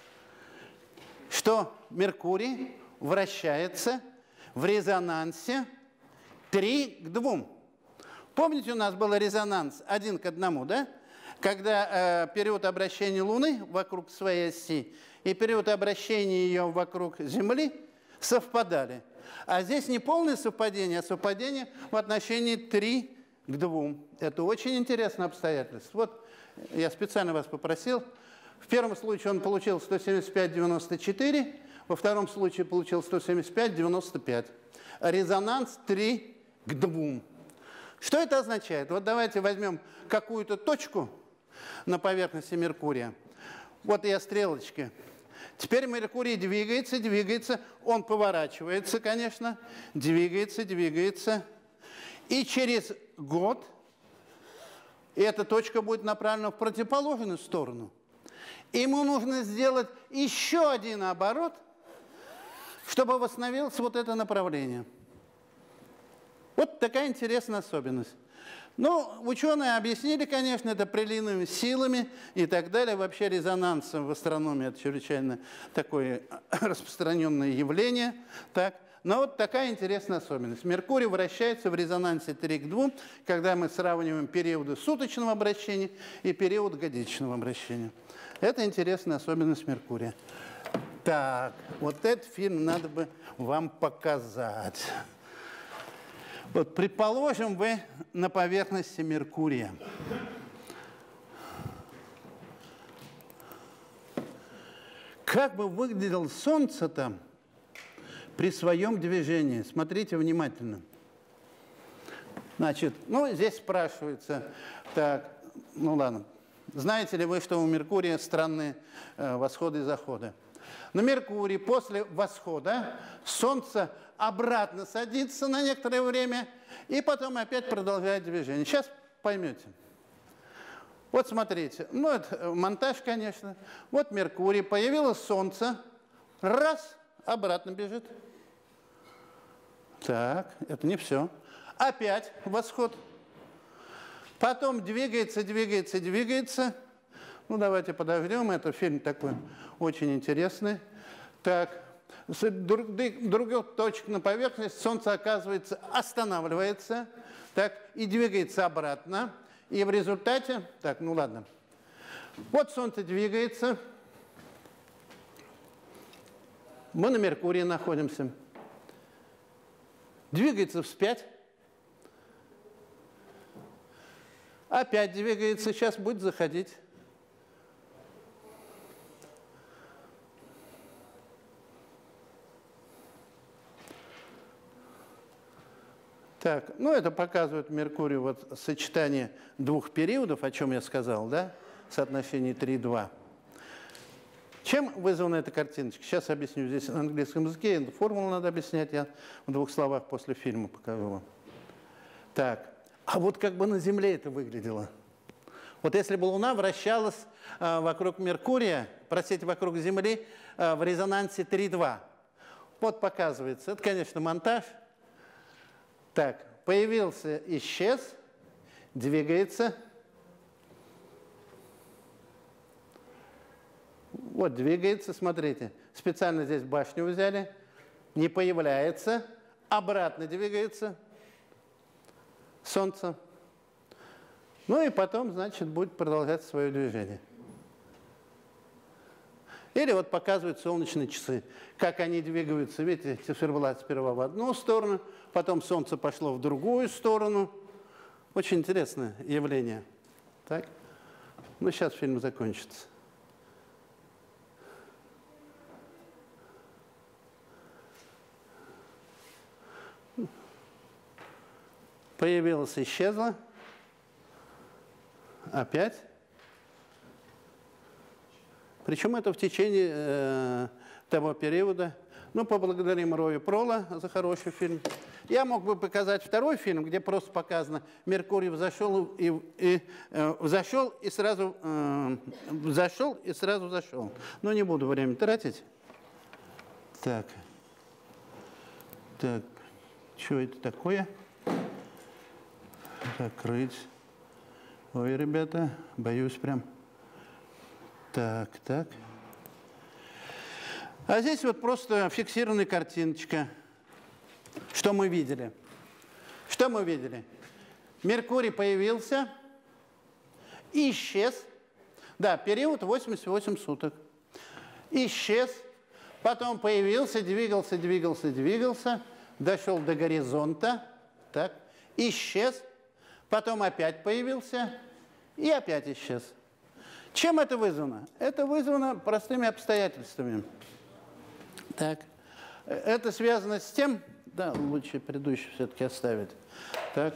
Что Меркурий вращается в резонансе три к двум. Помните, у нас был резонанс один к одному, да? Когда э, период обращения Луны вокруг своей оси и период обращения ее вокруг Земли совпадали. А здесь не полное совпадение, а совпадение в отношении три к двум. Это очень интересное обстоятельство. Вот я специально вас попросил. В первом случае он получил сто семьдесят пять девяносто четыре, во втором случае получил сто семьдесят пять девяносто пять. Резонанс три к двум. Что это означает? Вот давайте возьмем какую-то точку на поверхности Меркурия. Вот я стрелочки. Теперь Меркурий двигается, двигается, он поворачивается, конечно, двигается, двигается. И через год эта точка будет направлена в противоположную сторону. Ему нужно сделать еще один оборот, чтобы восстановилось вот это направление. Вот такая интересная особенность. Ну, ученые объяснили, конечно, это приливными силами и так далее. Вообще резонанс в астрономии – это чрезвычайно такое распространенное явление. Так. Но вот такая интересная особенность. Меркурий вращается в резонансе три к двум, когда мы сравниваем периоды суточного обращения и период годичного обращения. Это интересная особенность Меркурия. Так, вот этот фильм надо бы вам показать. Вот, предположим, вы на поверхности Меркурия. Как бы выглядело Солнце там при своем движении? Смотрите внимательно. Значит, ну, здесь спрашивается, так, ну ладно, знаете ли вы, что у Меркурия странные э, восходы и заходы? На Меркурии после восхода Солнце обратно садится на некоторое время и потом опять продолжает движение. Сейчас поймете. Вот смотрите, ну это монтаж, конечно. Вот Меркурий, появилось Солнце, раз, обратно бежит. Так, это не все. Опять восход. Потом двигается, двигается, двигается. Ну, давайте подождем. Это фильм такой очень интересный. Так, с других, других точек на поверхности Солнце, оказывается, останавливается. Так, и двигается обратно. И в результате... Так, ну ладно. Вот Солнце двигается. Мы на Меркурии находимся. Двигается вспять. Опять двигается. Сейчас будет заходить. Так, ну это показывает Меркурий вот сочетание двух периодов, о чем я сказал, да? Соотношение три два. Чем вызвана эта картиночка? Сейчас объясню. Здесь на английском языке, формулу надо объяснять, я в двух словах после фильма покажу вам. Так, а вот как бы на Земле это выглядело. Вот если бы Луна вращалась э, вокруг Меркурия, простите, вокруг Земли э, в резонансе три два. Вот показывается. Это, конечно, монтаж. Так, появился, исчез, двигается. Вот двигается, смотрите. Специально здесь башню взяли. Не появляется. Обратно двигается. Солнце. Ну и потом, значит, будет продолжать свое движение. Или вот показывают солнечные часы, как они двигаются. Видите, циферблат сперва в одну сторону, потом Солнце пошло в другую сторону. Очень интересное явление. Так? Ну, сейчас фильм закончится. Появилось, исчезло. Опять. Причем это в течение э, того периода. Ну, поблагодарим Рою Прола за хороший фильм. Я мог бы показать второй фильм, где просто показано, Меркурий взошел и, и, э, взошел и сразу э, взошел и сразу зашел. Но не буду время тратить. Так. Так. Что это такое? Закрыть. Ой, ребята, боюсь прям. Так, так. А здесь вот просто фиксированная картиночка. Что мы видели? Что мы видели? Меркурий появился, исчез. Да, период восемьдесят восемь суток. Исчез, потом появился, двигался, двигался, двигался, дошел до горизонта, так, исчез, потом опять появился и опять исчез. Чем это вызвано? Это вызвано простыми обстоятельствами. Так. Это связано с тем, да, лучше предыдущий все-таки оставить. Так.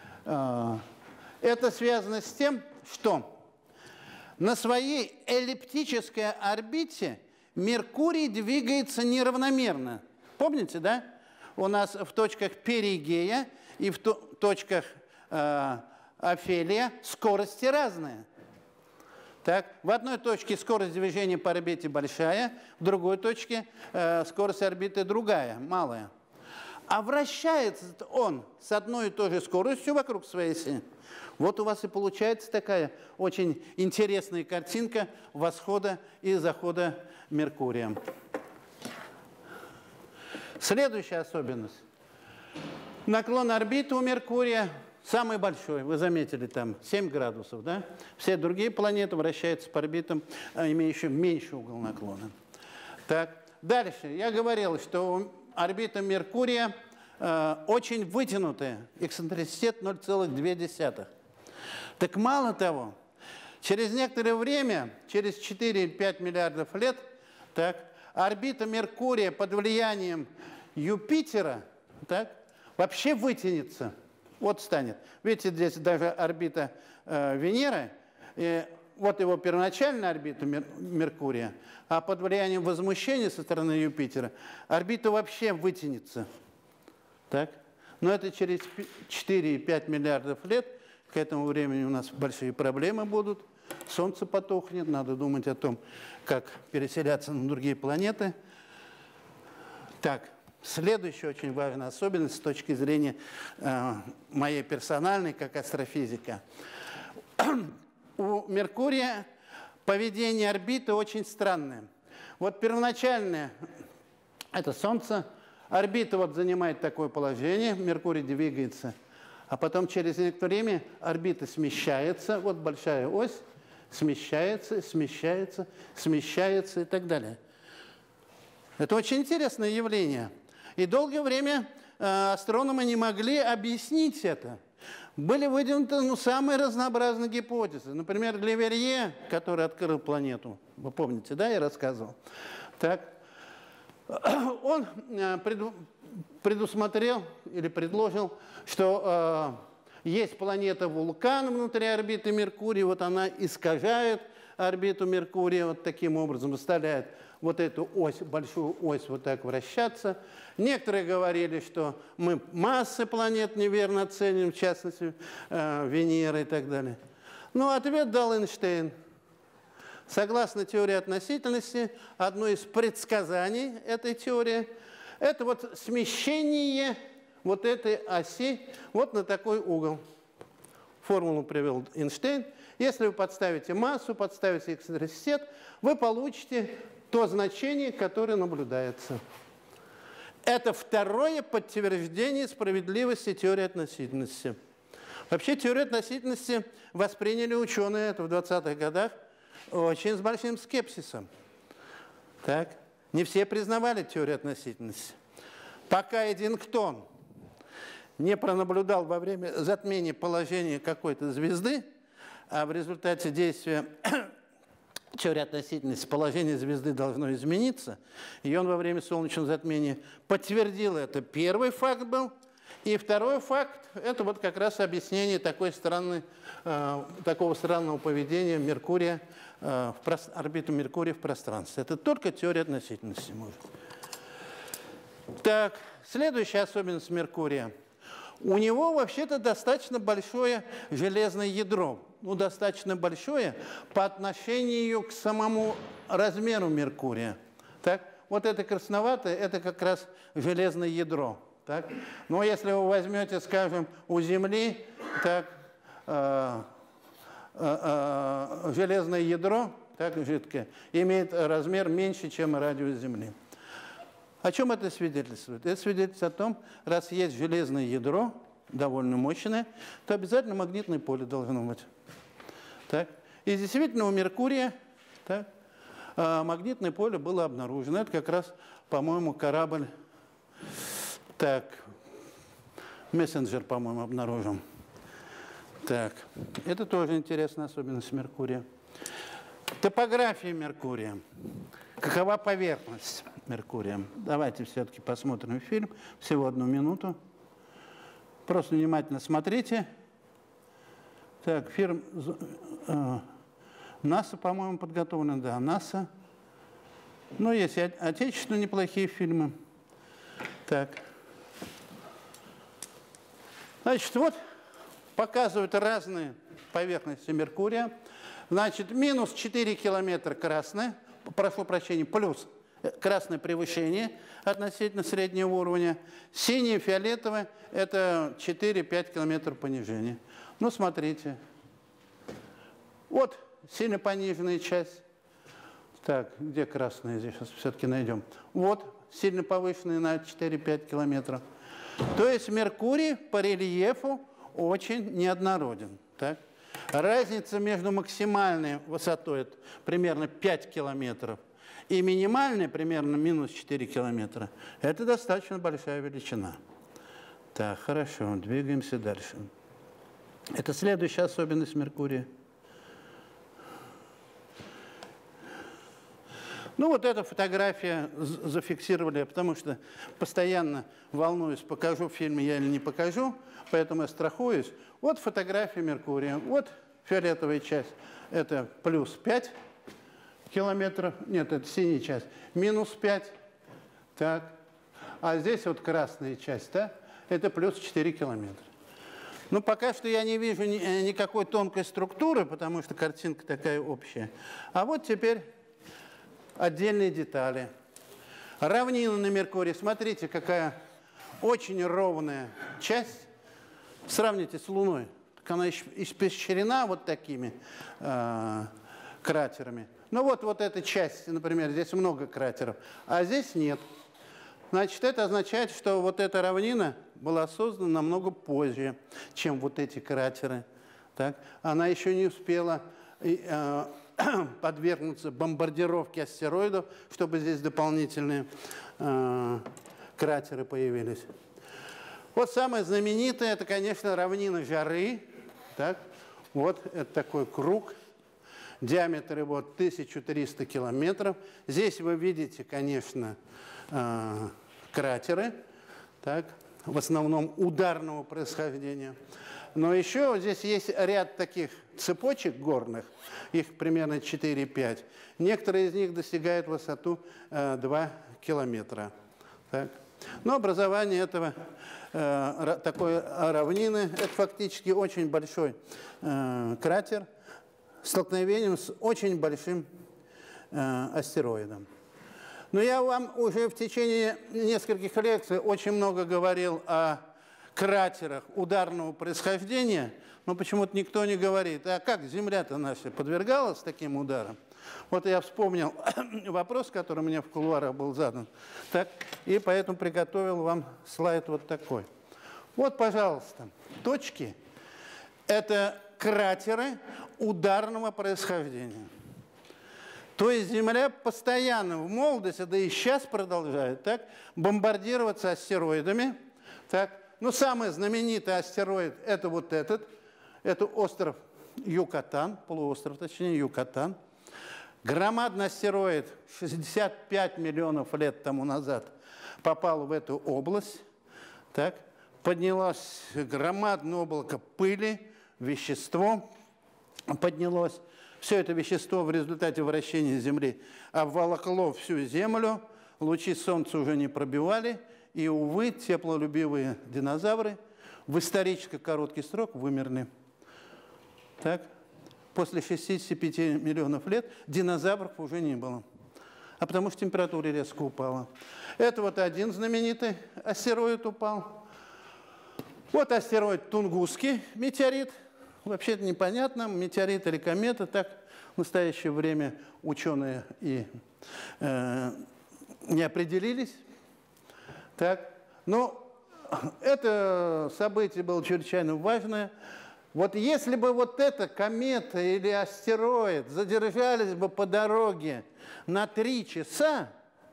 Это связано с тем, что на своей эллиптической орбите Меркурий двигается неравномерно. Помните, да? У нас в точках перигея и в точках э, афелия скорости разные. Так, в одной точке скорость движения по орбите большая, в другой точке э, скорость орбиты другая, малая. А вращается он с одной и той же скоростью вокруг своей оси. Вот у вас и получается такая очень интересная картинка восхода и захода Меркурия. Следующая особенность. Наклон орбиты у Меркурия самый большой, вы заметили, там семь градусов, да? Все другие планеты вращаются по орбитам, имеющим меньший угол наклона. Так, дальше. Я говорил, что орбита Меркурия э, очень вытянутая, эксцентриситет ноль целых две десятых. Так мало того, через некоторое время, через четыре-пять миллиардов лет, так, орбита Меркурия под влиянием Юпитера, так, вообще вытянется. Вот станет. Видите, здесь даже орбита э, Венеры, и вот его первоначальная орбита Мер Меркурия, а под влиянием возмущения со стороны Юпитера орбита вообще вытянется. Так? Но это через четыре-пять миллиардов лет, к этому времени у нас большие проблемы будут, Солнце потухнет, надо думать о том, как переселяться на другие планеты. Так. Следующая очень важная особенность с точки зрения э, моей персональной, как астрофизика. У Меркурия поведение орбиты очень странное. Вот первоначальное – это Солнце. Орбита вот занимает такое положение, Меркурий двигается. А потом через некоторое время орбита смещается, вот большая ось, смещается, смещается, смещается и так далее. Это очень интересное явление. И долгое время э, астрономы не могли объяснить это. Были выдвинуты ну, самые разнообразные гипотезы. Например, Леверье, который открыл планету, вы помните, да, я рассказывал. Так, он э, преду, предусмотрел или предложил, что э, есть планета-вулкан внутри орбиты Меркурия, вот она искажает орбиту Меркурия, вот таким образом заставляет вот эту ось, большую ось вот так вращаться. Некоторые говорили, что мы массы планет неверно оценим, в частности, э, Венеры и так далее. Но ответ дал Эйнштейн. Согласно теории относительности, одно из предсказаний этой теории – это вот смещение вот этой оси вот на такой угол. Формулу привел Эйнштейн. Если вы подставите массу, подставите эксцентриситет, вы получите то значение, которое наблюдается. Это второе подтверждение справедливости теории относительности. Вообще теорию относительности восприняли ученые это в двадцатых годах очень с большим скепсисом. Так? Не все признавали теорию относительности. Пока Эддингтон не пронаблюдал во время затмения положение какой-то звезды, а в результате действия теории относительности положение звезды должно измениться, и он во время солнечного затмения подтвердил это. Первый факт был. И второй факт – это вот как раз объяснение такой странной, э, такого странного поведения Меркурия, э, в прос... орбиту Меркурия в пространстве. Это только теория относительности может. Так, следующая особенность Меркурия. У него вообще-то достаточно большое железное ядро. Ну, достаточно большое по отношению к самому размеру Меркурия. Так? Вот это красноватое, это как раз железное ядро. Так? Но если вы возьмете, скажем, у Земли так, э, э, э, железное ядро, так, жидкое, имеет размер меньше, чем радиус Земли. О чем это свидетельствует? Это свидетельствует о том, раз есть железное ядро, довольно мощное, то обязательно магнитное поле должно быть. Так? И действительно у Меркурия так, магнитное поле было обнаружено. Это как раз, по-моему, корабль, так, Мессенджер, по-моему, обнаружен. Так, это тоже интересная особенность Меркурия. Топография Меркурия. Какова поверхность Меркурия? Давайте все-таки посмотрим фильм. Всего одну минуту. Просто внимательно смотрите. Так, фильм э, НАСА, по-моему, подготовлен. Да, НАСА. Ну, есть и отечественные неплохие фильмы. Так. Значит, вот показывают разные поверхности Меркурия. Значит, минус четыре километра красное, прошу прощения, плюс красное превышение относительно среднего уровня. Синее, фиолетовое – это четыре-пять километров понижения. Ну, смотрите. Вот сильно пониженная часть. Так, где красная здесь? Сейчас все-таки найдем. Вот, сильно повышенная на четыре-пять километров. То есть Меркурий по рельефу очень неоднороден. Так? Разница между максимальной высотой примерно пять километров и минимальной примерно минус четыре километра. Это достаточно большая величина. Так, хорошо, двигаемся дальше. Это следующая особенность Меркурия. Ну, вот эта фотография зафиксировали, потому что постоянно волнуюсь, покажу в фильме я или не покажу, поэтому я страхуюсь. Вот фотография Меркурия. Вот фиолетовая часть, это плюс пять километров, нет, это синяя часть, минус пять. Так. А здесь вот красная часть, да, это плюс четыре километра. Ну, пока что я не вижу ни, никакой тонкой структуры, потому что картинка такая общая. А вот теперь отдельные детали. Равнина на Меркурии. Смотрите, какая очень ровная часть. Сравните с Луной. Так она испещрена вот такими э, кратерами. Ну вот, вот эта часть, например, здесь много кратеров, а здесь нет. Значит, это означает, что вот эта равнина была создана намного позже, чем вот эти кратеры. Так? Она еще не успела э, подвергнуться бомбардировке астероидов, чтобы здесь дополнительные э, кратеры появились. Вот самое знаменитое, это, конечно, равнина Жары. Так? Вот это такой круг. Диаметр его тысяча триста километров. Здесь вы видите, конечно, э, кратеры, так? В основном ударного происхождения. Но еще здесь есть ряд таких цепочек горных, их примерно четыре-пять. Некоторые из них достигают высоту э, два километра. Так. Но образование этого, э, такой равнины, это фактически очень большой э, кратер, столкновением с очень большим э, астероидом. Но я вам уже в течение нескольких лекций очень много говорил о кратерах ударного происхождения, но почему-то никто не говорит, а как Земля-то наша подвергалась таким ударам? Вот я вспомнил вопрос, который мне в кулуарах был задан, так, и поэтому приготовил вам слайд вот такой. Вот, пожалуйста, точки – это кратеры ударного происхождения. То есть Земля постоянно в молодости, да и сейчас продолжает, так, бомбардироваться астероидами. Так. Ну, самый знаменитый астероид – это вот этот. Это остров Юкатан, полуостров, точнее, Юкатан. Громадный астероид шестьдесят пять миллионов лет тому назад попал в эту область. Так. Поднялось громадное облако пыли, вещество поднялось. Все это вещество в результате вращения Земли обволокло всю Землю, лучи Солнца уже не пробивали, и, увы, теплолюбивые динозавры в исторически короткий срок вымерли. Так? После шестидесяти пяти миллионов лет динозавров уже не было, а потому что температура резко упала. Это вот один знаменитый астероид упал. Вот астероид Тунгусский, метеорит. Вообще-то непонятно, метеорит или комета, так в настоящее время ученые и э, не определились. Так. Но это событие было чрезвычайно важное. Вот если бы вот эта комета или астероид задержались бы по дороге на три часа,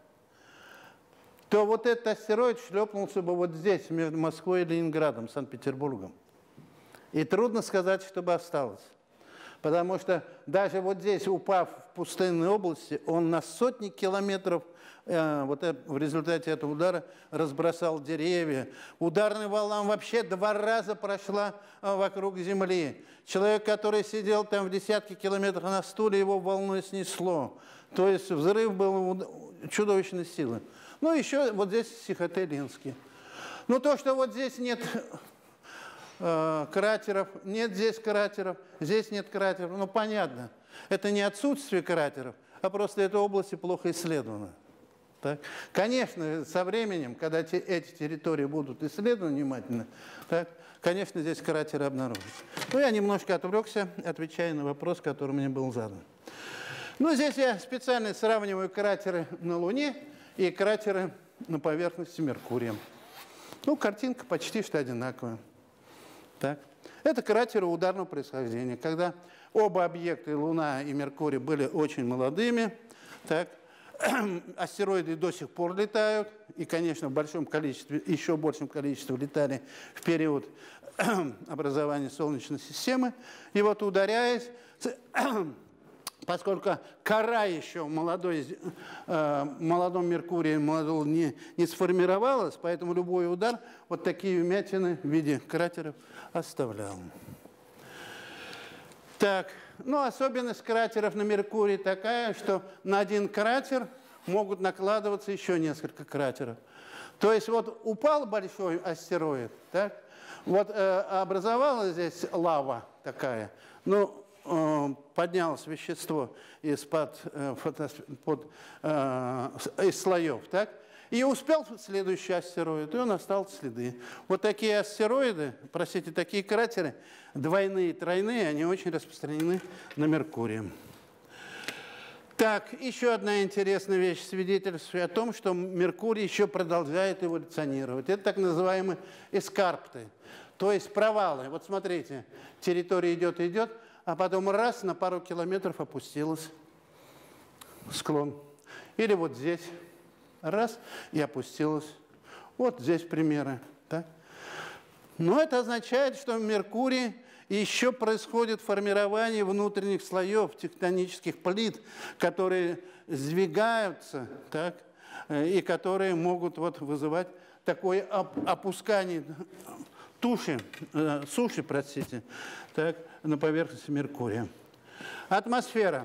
то вот этот астероид шлепнулся бы вот здесь, между Москвой и Ленинградом, Санкт-Петербургом. И трудно сказать, что бы осталось. Потому что даже вот здесь, упав в пустынной области, он на сотни километров э, вот это, в результате этого удара разбросал деревья. Ударная волна вообще два раза прошла э, вокруг Земли. Человек, который сидел там в десятки километров на стуле, его волной снесло. То есть взрыв был чудовищной силы. Ну, еще вот здесь Сихотэ-Линский. Ну, то, что вот здесь нет кратеров, нет здесь кратеров, здесь нет кратеров. Ну, понятно. это не отсутствие кратеров, а просто эта область плохо исследована. Так? Конечно, со временем, когда те, эти территории будут исследованы внимательно, так, конечно, здесь кратеры обнаружатся. Но я немножко отвлекся, отвечая на вопрос, который мне был задан. Ну, здесь я специально сравниваю кратеры на Луне и кратеры на поверхности Меркурия. Ну, картинка почти что одинаковая. Так. Это кратеры ударного происхождения, когда оба объекта, Луна и Меркурий, были очень молодыми. Так. Астероиды до сих пор летают, и, конечно, в большом количестве, еще большем количестве летали в период образования Солнечной системы. И вот ударяясь, поскольку кора еще в молодой, э, молодом Меркурии молодого не, не сформировалась, поэтому любой удар вот такие вмятины в виде кратеров оставлял. Так, ну, особенность кратеров на Меркурии такая, что на один кратер могут накладываться еще несколько кратеров. То есть вот упал большой астероид, так, вот э, образовалась здесь лава такая, ну, э, поднялось вещество из-под э, под, э, из слоев, так, и успел следующий астероид, и он оставил следы. Вот такие астероиды, простите, такие кратеры, двойные, тройные, они очень распространены на Меркурии. Так, еще одна интересная вещь свидетельствует о том, что Меркурий еще продолжает эволюционировать. Это так называемые эскарпты, то есть провалы. Вот смотрите, территория идет и идет, а потом раз на пару километров опустилась склон. Или вот здесь. Раз, и опустилась. Вот здесь примеры. Так? Но это означает, что в Меркурии еще происходит формирование внутренних слоев тектонических плит, которые сдвигаются, так? И которые могут вот вызывать такое опускание туши, э, суши, простите, так, на поверхности Меркурия. Атмосфера.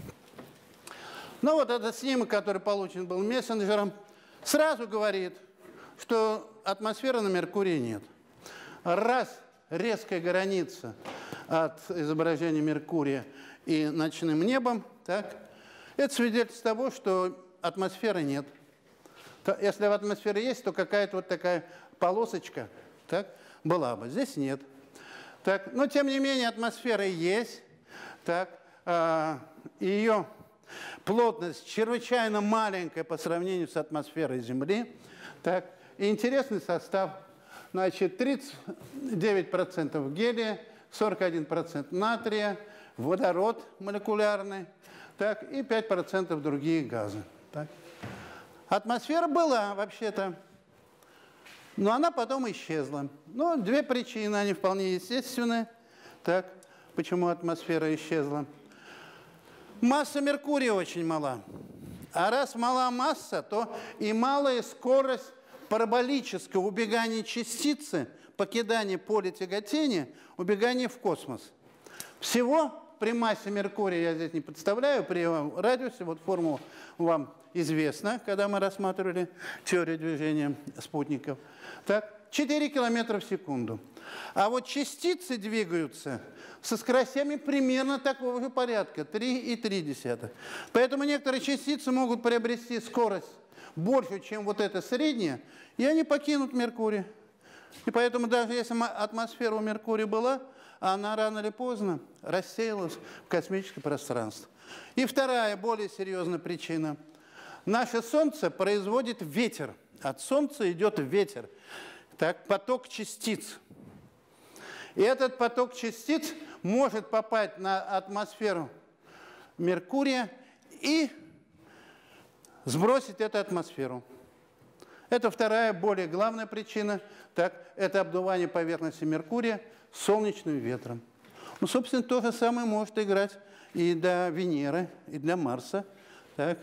Ну вот этот снимок, который получен был мессенджером, сразу говорит, что атмосферы на Меркурии нет. Раз резкая граница от изображения Меркурия и ночным небом, так, это свидетельство того, что атмосферы нет. Если в атмосфере есть, то какая-то вот такая полосочка, так, была бы. Здесь нет. Так, но тем не менее атмосфера есть. Так, э, ее плотность чрезвычайно маленькая по сравнению с атмосферой Земли. Так, и интересный состав. Значит, тридцать девять процентов гелия, сорок один процент натрия, водород молекулярный, так, и пять процентов другие газы. Так. Атмосфера была вообще-то, но она потом исчезла. Ну, две причины, они вполне естественны. Так, почему атмосфера исчезла? Масса Меркурия очень мала. А раз мала масса, то и малая скорость параболического убегания частицы, покидания поля тяготения, убегания в космос. Всего при массе Меркурия, я здесь не представляю, при радиусе, вот формула вам известна, когда мы рассматривали теорию движения спутников. Так, четыре километра в секунду. А вот частицы двигаются со скоростями примерно такого же порядка, три и три десятых. Поэтому некоторые частицы могут приобрести скорость больше, чем вот эта средняя, и они покинут Меркурий. И поэтому даже если атмосфера у Меркурия была, она рано или поздно рассеялась в космическое пространство. И вторая, более серьезная причина. Наше Солнце производит ветер. От Солнца идет ветер. Так, поток частиц. И этот поток частиц может попасть на атмосферу Меркурия и сбросить эту атмосферу. Это вторая, более главная причина. Так, это обдувание поверхности Меркурия солнечным ветром. Ну, собственно, то же самое может играть и для Венеры, и для Марса. Так.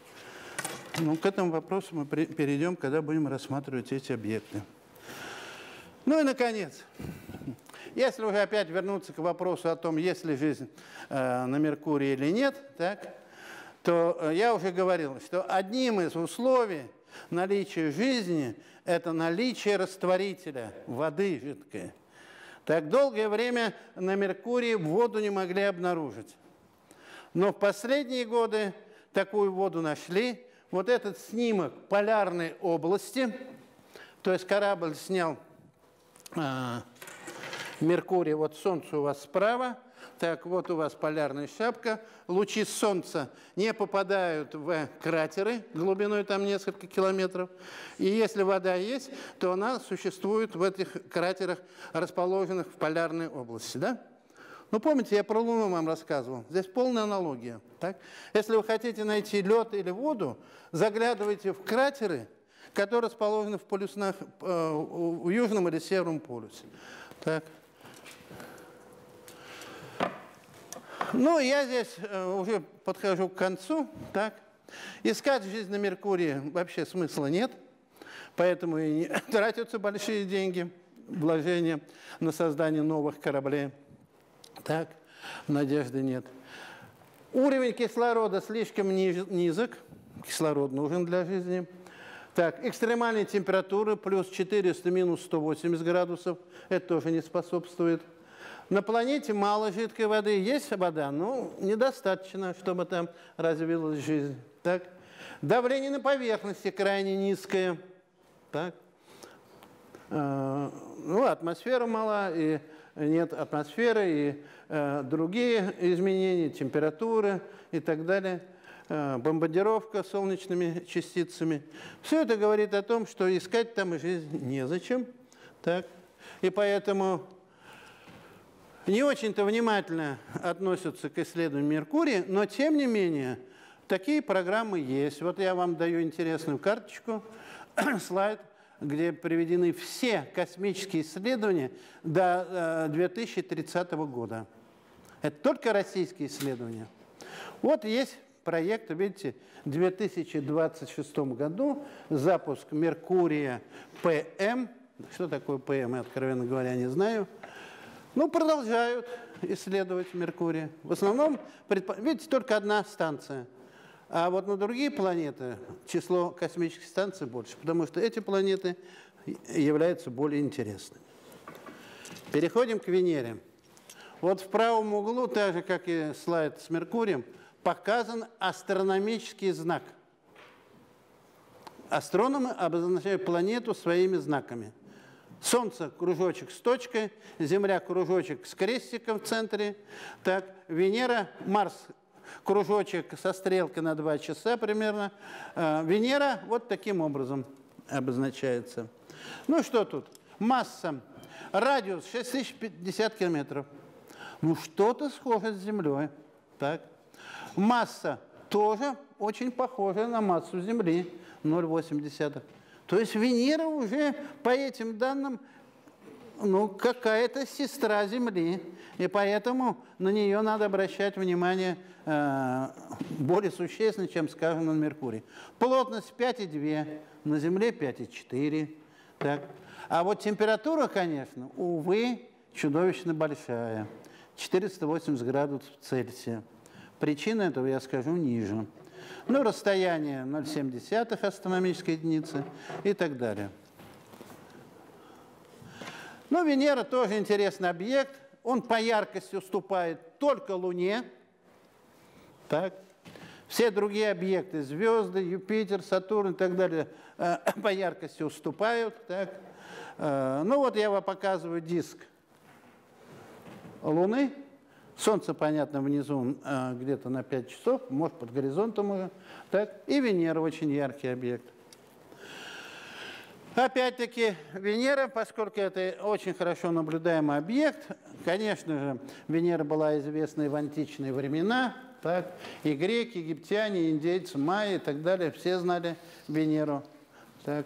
Ну, к этому вопросу мы перейдем, когда будем рассматривать эти объекты. Ну и, наконец, если уже опять вернуться к вопросу о том, есть ли жизнь э, на Меркурии или нет, так, то э, я уже говорил, что одним из условий наличия жизни – это наличие растворителя, воды жидкой. Так долгое время на Меркурии воду не могли обнаружить. Но в последние годы такую воду нашли. Вот этот снимок полярной области, то есть корабль снял а, Меркурий, вот Солнце у вас справа, так вот у вас полярная шапка, лучи Солнца не попадают в кратеры глубиной там несколько километров, и если вода есть, то она существует в этих кратерах, расположенных в полярной области, да? Ну, помните, я про Луну вам рассказывал. Здесь полная аналогия. Так? Если вы хотите найти лед или воду, заглядывайте в кратеры, которые расположены в полюсных, э, в Южном или Северном полюсе. Так. Ну, я здесь э, уже подхожу к концу. Так. Искать жизнь на Меркурии вообще смысла нет, поэтому и не тратятся большие деньги, вложения на создание новых кораблей. Так, надежды нет. Уровень кислорода слишком низок. Кислород нужен для жизни. Так, экстремальные температуры плюс четыреста, минус сто восемьдесят градусов. Это тоже не способствует. На планете мало жидкой воды. Есть вода, но недостаточно, чтобы там развилась жизнь. Так. Давление на поверхности крайне низкое. Так. Ну, атмосфера мала, и нет атмосферы, и э, другие изменения, температуры и так далее, э, бомбардировка солнечными частицами. Все это говорит о том, что искать там жизнь незачем. Так. И поэтому не очень-то внимательно относятся к исследованию Меркурия, но тем не менее такие программы есть. Вот я вам даю интересную карточку, слайд, где приведены все космические исследования до две тысячи тридцатого года. Это только российские исследования. Вот есть проект, видите, в две тысячи двадцать шестом году запуск Меркурия ПМ. Что такое ПМ, я, откровенно говоря, не знаю. Ну, продолжают исследовать Меркурий. В основном, видите, только одна станция. А вот на другие планеты число космических станций больше, потому что эти планеты являются более интересными. Переходим к Венере. Вот в правом углу, так же, как и слайд с Меркурием, показан астрономический знак. Астрономы обозначают планету своими знаками. Солнце – кружочек с точкой, Земля – кружочек с крестиком в центре, так, Венера, Марс – кружочек со стрелкой на два часа примерно. Венера вот таким образом обозначается. Ну что тут? Масса. Радиус шесть тысяч пятьдесят километров. Ну что-то схоже с Землей. Так. Масса тоже очень похожая на массу Земли. ноль целых восемь десятых. То есть Венера уже по этим данным ну, какая-то сестра Земли. И поэтому на нее надо обращать внимание э, более существенно, чем, скажем, на Меркурии. Плотность пять и две, на Земле пять и четыре. Так. А вот температура, конечно, увы, чудовищно большая. четыреста восемьдесят градусов Цельсия. Причина этого я скажу ниже. Ну, расстояние ноль целых семь десятых астрономической единицы и так далее. Ну, Венера тоже интересный объект. Он по яркости уступает только Луне. Так. Все другие объекты, звезды, Юпитер, Сатурн и так далее, э, по яркости уступают. Так. Э, ну, вот я вам показываю диск Луны. Солнце, понятно, внизу э, где-то на пять часов, может, под горизонтом уже. Так. И Венера очень яркий объект. Опять-таки, Венера, поскольку это очень хорошо наблюдаемый объект, конечно же, Венера была известна и в античные времена, так, и греки, египтяне, и индейцы, майя и так далее, все знали Венеру. Так.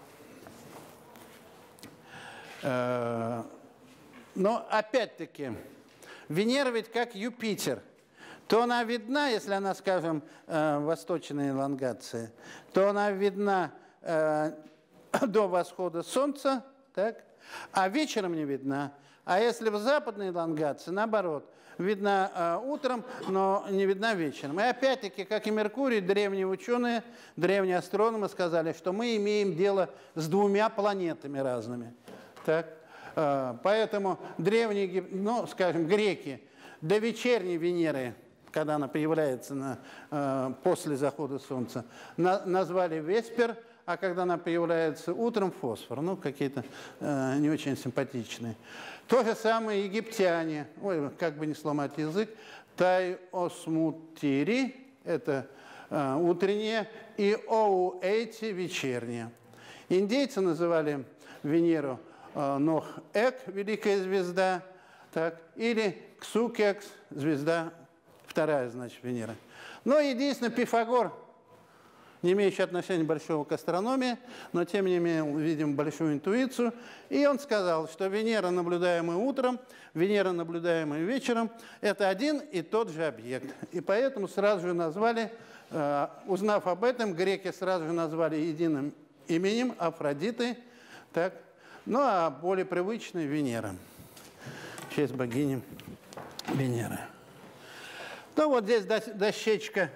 Но опять-таки, Венера ведь как Юпитер. То она видна, если она, скажем, восточной элонгации, то она видна до восхода Солнца, так? А вечером не видна. А если в западной элонгации, наоборот, видна э, утром, но не видна вечером. И опять-таки, как и Меркурий, древние ученые, древние астрономы сказали, что мы имеем дело с двумя планетами разными. Так? Э, поэтому древние, ну, скажем, греки до вечерней Венеры когда она появляется на, э, после захода солнца, на, назвали Веспер, а когда она появляется утром, фосфор. Ну, какие-то э, не очень симпатичные. То же самое египтяне, ой, как бы не сломать язык, Тай-Осмутири, это э, утреннее, и Оу-Эйти, вечернее. Индейцы называли Венеру э, Нох-Эк, великая звезда, так, или Ксукекс, звезда, вторая, значит, Венера. Но единственное, Пифагор, не имеющий отношения большого к астрономии, но тем не менее видим большую интуицию. И он сказал, что Венера, наблюдаемая утром, Венера, наблюдаемая вечером, это один и тот же объект. И поэтому сразу же назвали, э, узнав об этом, греки сразу же назвали единым именем Афродиты, так, ну а более привычной Венера, в честь богини Венеры. Ну вот здесь дощечка,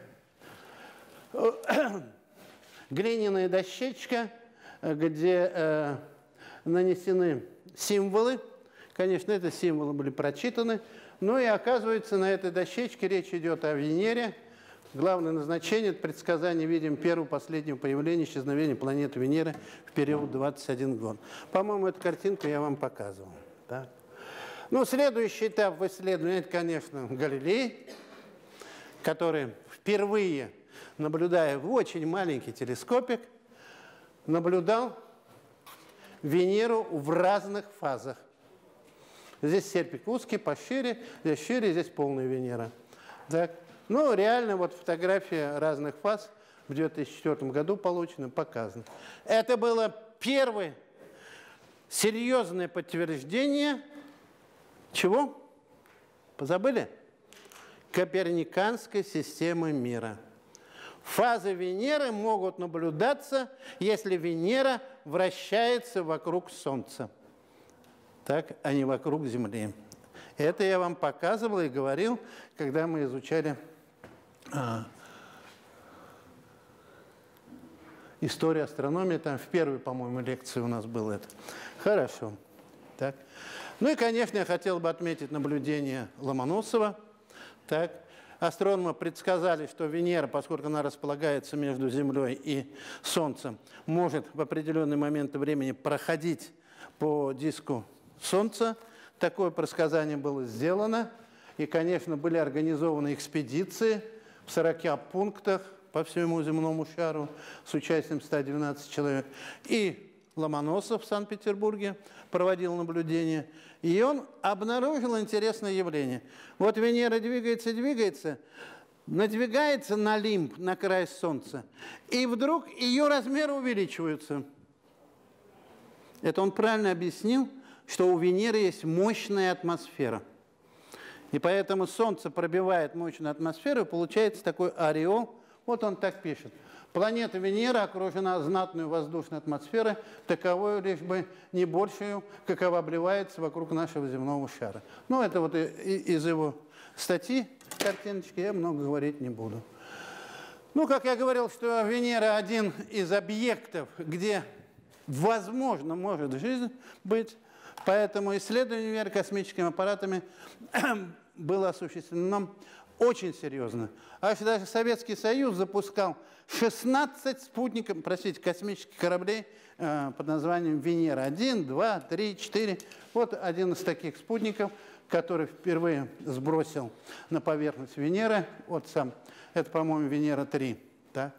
глиняная дощечка, где э, нанесены символы. Конечно, эти символы были прочитаны. Ну и оказывается, на этой дощечке речь идет о Венере. Главное назначение – это предсказание, видим, первого последнего появления, исчезновения планеты Венеры в период двадцать один год. По-моему, эту картинку я вам показывал. Да? Ну, следующий этап в исследовании – это, конечно, Галилей, который впервые, наблюдая в очень маленький телескопик, наблюдал Венеру в разных фазах. Здесь серпик узкий, пошире, здесь шире, здесь полная Венера. Так. Ну, реально, вот фотография разных фаз в две тысячи четвёртом году получена, показана. Это было первое серьезное подтверждение чего? Позабыли? Коперниканской системы мира. Фазы Венеры могут наблюдаться, если Венера вращается вокруг Солнца, так, а не вокруг Земли. Это я вам показывал и говорил, когда мы изучали а, историю астрономии. Там в первой, по-моему, лекции у нас было это. Хорошо. Так. Ну и, конечно, я хотел бы отметить наблюдение Ломоносова. Так. Астрономы предсказали, что Венера, поскольку она располагается между Землей и Солнцем, может в определенный момент времени проходить по диску Солнца. Такое предсказание было сделано. И, конечно, были организованы экспедиции в сорока пунктах по всему земному шару с участием ста двенадцати человек. И Ломоносов в Санкт-Петербурге проводил наблюдение. И он обнаружил интересное явление. Вот Венера двигается, двигается, надвигается на лимб, на край Солнца, и вдруг ее размеры увеличиваются. Это он правильно объяснил, что у Венеры есть мощная атмосфера. И поэтому Солнце пробивает мощную атмосферу, и получается такой ореол. Вот он так пишет. Планета Венера окружена знатной воздушной атмосферой, таковой лишь бы не большую, какова обливается вокруг нашего земного шара. Ну, это вот из его статьи, картиночки, я много говорить не буду. Ну, как я говорил, что Венера один из объектов, где, возможно, может жизнь быть, поэтому исследование Венеры космическими аппаратами было осуществлено очень серьезно. А даже Советский Союз запускал шестнадцать спутников, простите, космических кораблей э, под названием Венера. один, два, три, четыре. Вот один из таких спутников, который впервые сбросил на поверхность Венеры. Вот сам. Это, по-моему, Венера три. Да?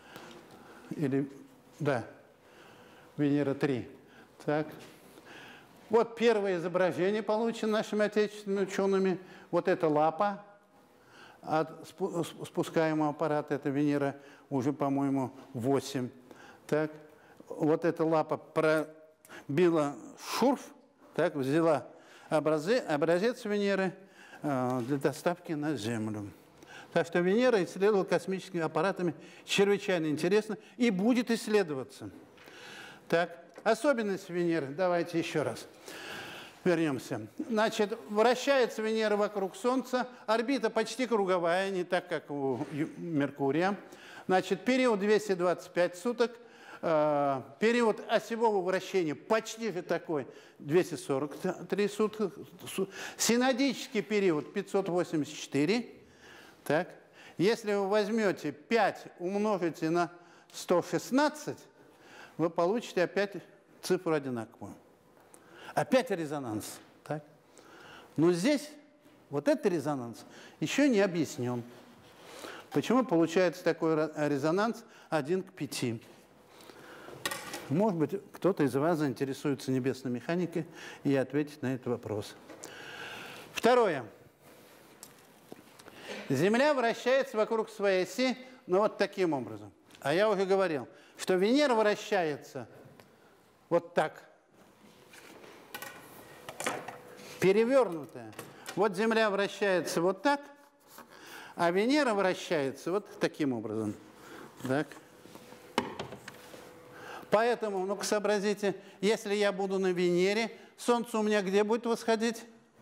Или, да, Венера три. Так. Вот первое изображение, получено нашими отечественными учеными. Вот это лапа от спускаемого аппарата, это Венера уже, по-моему, восемь. Так. Вот эта лапа пробила шурф, так, взяла образец, образец Венеры э, для доставки на Землю. Так что Венера исследовала космическими аппаратами чрезвычайно интересно и будет исследоваться. Так. Особенность Венеры, давайте еще раз вернемся. Значит, вращается Венера вокруг Солнца, орбита почти круговая, не так, как у Меркурия. Значит, период двести двадцать пять суток, э, период осевого вращения почти же такой, двести сорок три суток. Синодический период пятьсот восемьдесят четыре. Так? Если вы возьмете пять, умножите на сто шестнадцать, вы получите опять цифру одинаковую. Опять резонанс. Так? Но здесь вот этот резонанс еще не объяснен. Почему получается такой резонанс один к пяти? Может быть, кто-то из вас заинтересуется небесной механикой и ответит на этот вопрос. Второе. Земля вращается вокруг своей оси, ну вот таким образом. А я уже говорил, что Венера вращается вот так. Перевернутая. Вот Земля вращается вот так, а Венера вращается вот таким образом. Так. Поэтому, ну-ка сообразите, если я буду на Венере, Солнце у меня где будет восходить?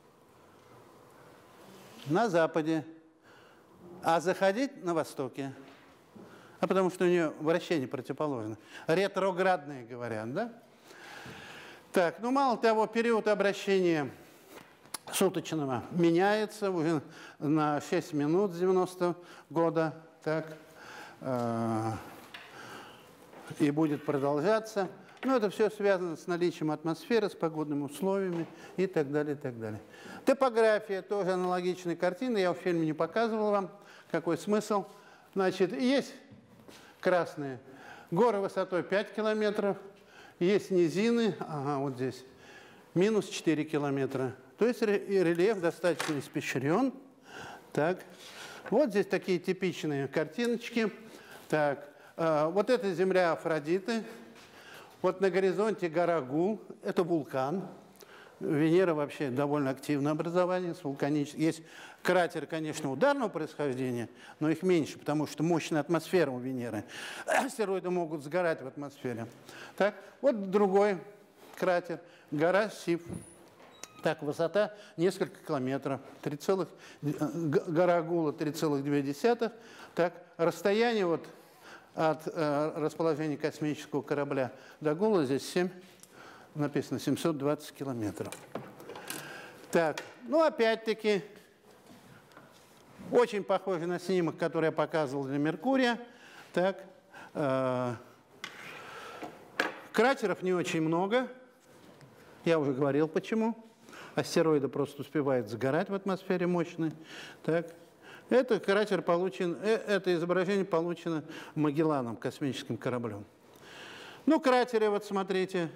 На западе. А заходить на востоке. А потому что у нее вращение противоположно. Ретроградные говорят, да? Так, ну мало того, период обращения суточного меняется уже на шесть минут с девяностого года. Так, э, и будет продолжаться. Но это все связано с наличием атмосферы, с погодными условиями и так далее, и так далее. Топография тоже аналогичной картины. Я в фильме не показывал вам, какой смысл. Значит, есть красные горы высотой пять километров, есть низины, ага, вот здесь, минус четыре километра. То есть рельеф достаточно испещрен. Так. Вот здесь такие типичные картиночки. Так. Э, вот это земля Афродиты. Вот на горизонте гора Гул. Это вулкан. Венера вообще довольно активное образование. С вулканическим. Есть кратер, конечно, ударного происхождения, но их меньше, потому что мощная атмосфера у Венеры. Астероиды могут сгорать в атмосфере. Так. Вот другой кратер. Гора Сиф. Так, высота несколько километров. три, гора Гула три целых две десятых. Так, расстояние вот от э, расположения космического корабля до Гула здесь семь, написано семьсот двадцать километров. Так, ну опять-таки, очень похоже на снимок, который я показывал для Меркурия. Так, э, кратеров не очень много. Я уже говорил, почему. Астероиды просто успевают сгорать в атмосфере мощной. Так. Это кратер получен, это изображение получено Магелланом, космическим кораблем. Ну, кратеры, вот смотрите.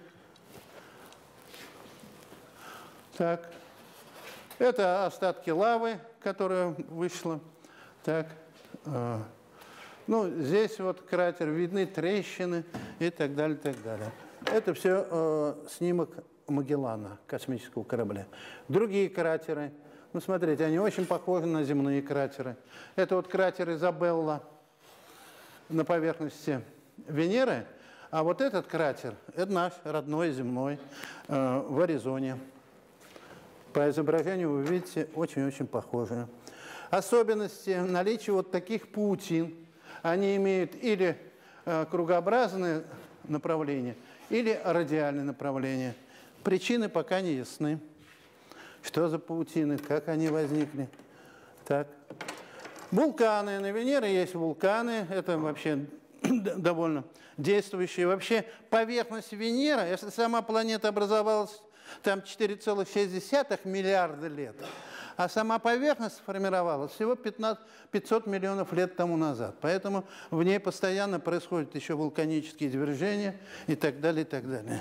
Так. Это остатки лавы, которая вышла. Так. Ну, здесь вот кратер, видны трещины и так далее, и так далее. Это все э, снимок Магеллана, космического корабля. Другие кратеры, ну, смотрите, они очень похожи на земные кратеры. Это вот кратер Изабелла на поверхности Венеры, а вот этот кратер, это наш родной земной э, в Аризоне. По изображению вы видите, очень-очень похожие. Особенности наличия вот таких паутин. Они имеют или э, кругообразное направление, или радиальное направление. Причины пока не ясны. Что за паутины, как они возникли. Так. Вулканы. На Венере есть вулканы. Это вообще довольно действующие. Вообще поверхность Венеры, если сама планета образовалась там четыре целых шесть десятых миллиарда лет, а сама поверхность сформировалась всего пятьсот миллионов лет тому назад. Поэтому в ней постоянно происходят еще вулканические извержения и так далее, и так далее.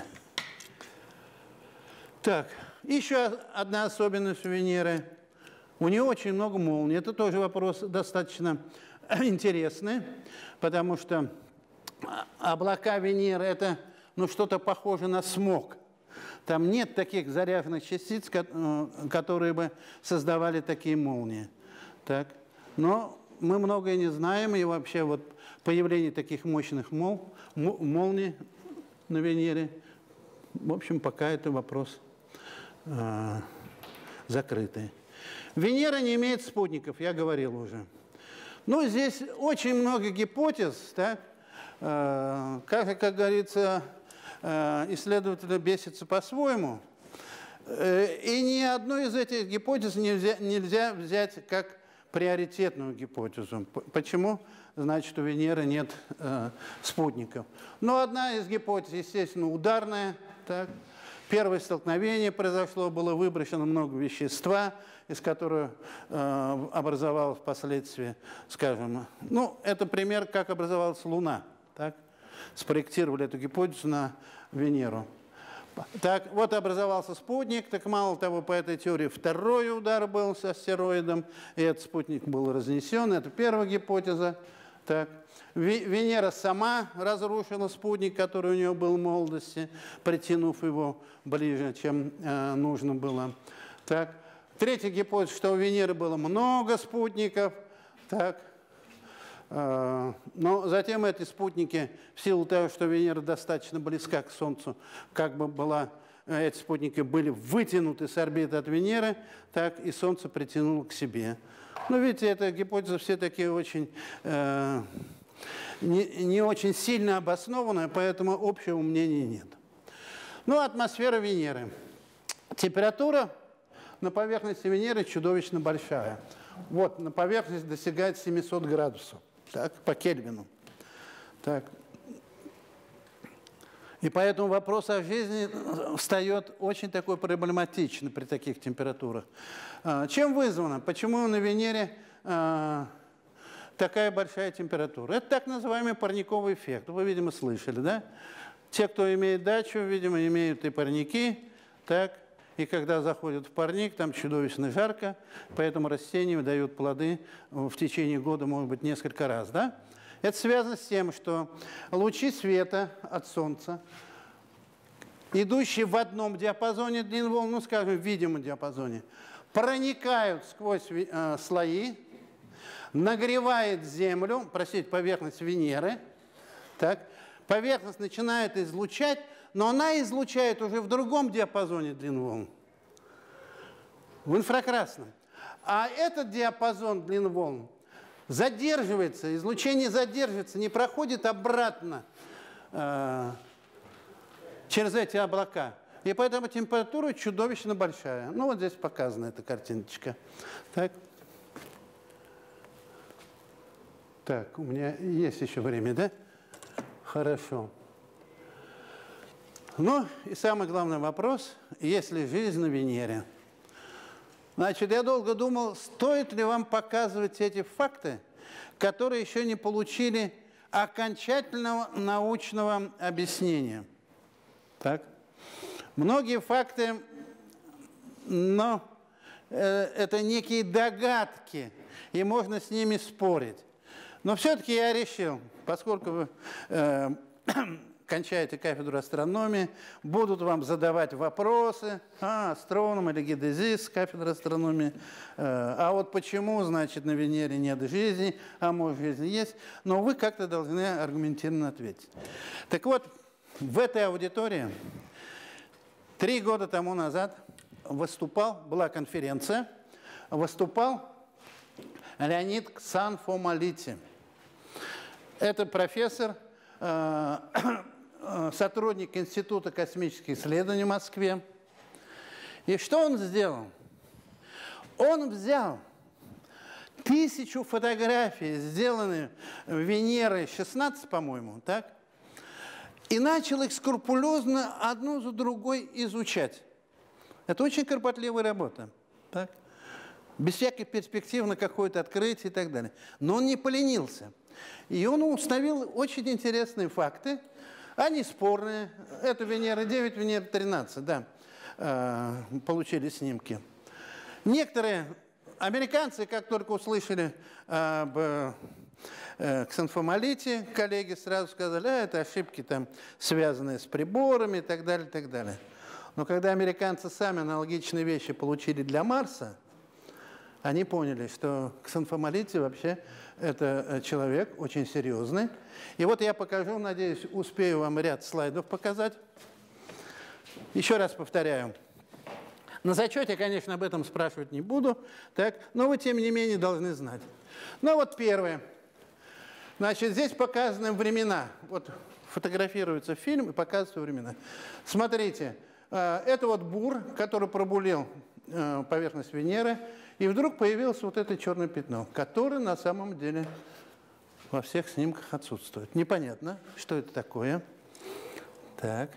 Так, еще одна особенность у Венеры. У нее очень много молний. Это тоже вопрос достаточно интересный, потому что облака Венеры – это ну, что-то похоже на смог. Там нет таких заряженных частиц, которые бы создавали такие молнии. Так. Но мы многое не знаем, и вообще вот появление таких мощных мол, молний на Венере, в общем, пока это вопрос э, закрытый. Венера не имеет спутников, я говорил уже. Но здесь очень много гипотез, так? Э, как, как говорится, э, исследователи бесятся по-своему. Э, и ни одну из этих гипотез нельзя, нельзя взять как приоритетную гипотезу. Почему? Значит, у Венеры нет э, спутников. Но одна из гипотез, естественно, ударная. Так. Первое столкновение произошло, было выброшено много вещества, из которого э, образовалась впоследствии, скажем, ну, это пример, как образовалась Луна. Так. Спроектировали эту гипотезу на Венеру. Так, вот образовался спутник, так мало того, по этой теории второй удар был с астероидом, и этот спутник был разнесен, это первая гипотеза. Так. Венера сама разрушила спутник, который у нее был в молодости, притянув его ближе, чем э, нужно было. Так. Третья гипотеза, что у Венеры было много спутников. Так. Э, но затем эти спутники, в силу того, что Венера достаточно близка к Солнцу, как бы была, эти спутники были вытянуты с орбиты от Венеры, так и Солнце притянуло к себе. Но видите, эта гипотеза все такие очень... Э, Не, не очень сильно обоснованная, поэтому общего мнения нет. Ну, атмосфера Венеры. Температура на поверхности Венеры чудовищно большая. Вот, на поверхности достигает семисот градусов, так, по Кельвину. Так. И поэтому вопрос о жизни встает очень такой проблематичный при таких температурах. Чем вызвано? Почему на Венере... такая большая температура? Это так называемый парниковый эффект. Вы, видимо, слышали, да? Те, кто имеет дачу, видимо, имеют и парники. Так? И когда заходят в парник, там чудовищно жарко, поэтому растения дают плоды в течение года, может быть, несколько раз. Да? Это связано с тем, что лучи света от Солнца, идущие в одном диапазоне длин волн, ну, скажем, в видимом диапазоне, проникают сквозь э, слои, нагревает Землю, простите, поверхность Венеры. Так. Поверхность начинает излучать, но она излучает уже в другом диапазоне длин волн, в инфракрасном. А этот диапазон длин волн задерживается, излучение задерживается, не проходит обратно э, через эти облака. И поэтому температура чудовищно большая. Ну, вот здесь показана эта картиночка. Так. Так, у меня есть еще время, да? Хорошо. Ну, и самый главный вопрос, есть ли жизнь на Венере? Значит, я долго думал, стоит ли вам показывать эти факты, которые еще не получили окончательного научного объяснения. Так? Многие факты, но э, это некие догадки, и можно с ними спорить. Но все-таки я решил, поскольку вы э, кончаете кафедру астрономии, будут вам задавать вопросы, а, астроном или геодезист с кафедры астрономии, э, а вот почему, значит, на Венере нет жизни, а может, жизнь есть, но вы как-то должны аргументированно ответить. Так вот, в этой аудитории три года тому назад выступал, была конференция, выступал Леонид Ксанфомалити. Это профессор, э, сотрудник Института космических исследований в Москве. И что он сделал? Он взял тысячу фотографий, сделанных Венерой шестнадцать, по-моему, так? И начал их скрупулезно одну за другой изучать. Это очень кропотливая работа. Так? Без всякой перспективы на какое-то открытие и так далее. Но он не поленился. И он установил очень интересные факты. Они спорные. Это Венера девять, Венера тринадцать, да, получили снимки. Некоторые американцы, как только услышали об Ксанфомалити, коллеги сразу сказали, а это ошибки, там, связанные с приборами и так далее, и так далее. Но когда американцы сами аналогичные вещи получили для Марса, они поняли, что Ксанфомалити вообще это человек очень серьезный. И вот я покажу, надеюсь, успею вам ряд слайдов показать. Еще раз повторяю. На зачете, конечно, об этом спрашивать не буду, так, но вы, тем не менее, должны знать. Ну вот первое. Значит, здесь показаны времена. Вот фотографируется фильм и показываются времена. Смотрите, это вот Бур, который пробулил э, поверхность Венеры, и вдруг появилось вот это черное пятно, которое на самом деле во всех снимках отсутствует. Непонятно, что это такое. Так.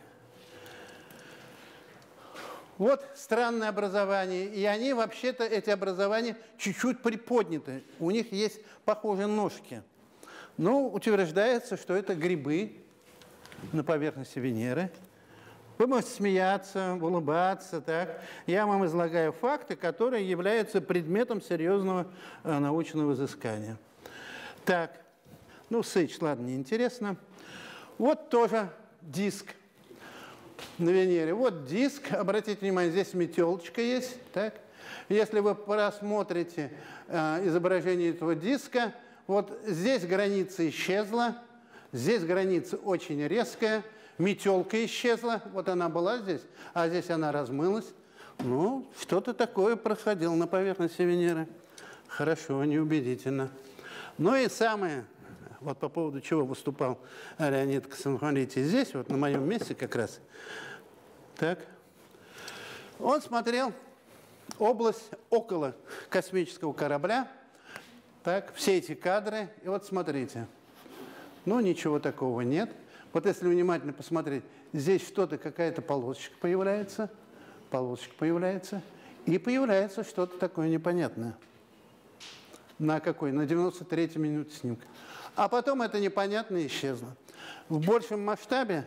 Вот странное образование, и они вообще-то, эти образования, чуть-чуть приподняты. У них есть похожие ножки. Но утверждается, что это грибы на поверхности Венеры. Вы можете смеяться, улыбаться, так. Я вам излагаю факты, которые являются предметом серьезного э, научного изыскания. Так, ну, Сыч, ладно, неинтересно. Вот тоже диск на Венере. Вот диск, обратите внимание, здесь метелочка есть. Так? Если вы просмотрите э, изображение этого диска, вот здесь граница исчезла, здесь граница очень резкая, метелка исчезла, вот она была здесь, а здесь она размылась. Ну, что-то такое происходило на поверхности Венеры. Хорошо, неубедительно. Ну и самое, вот по поводу чего выступал Леонид Космополитий здесь, вот на моем месте как раз. Так. Он смотрел область около космического корабля. Так, все эти кадры. И вот смотрите. Ну, ничего такого нет. Вот если внимательно посмотреть, здесь что-то, какая-то полосочка появляется. Полосочка появляется. И появляется что-то такое непонятное. На какой? На девяносто третьей минуте снимка. А потом это непонятное исчезло. В большем масштабе,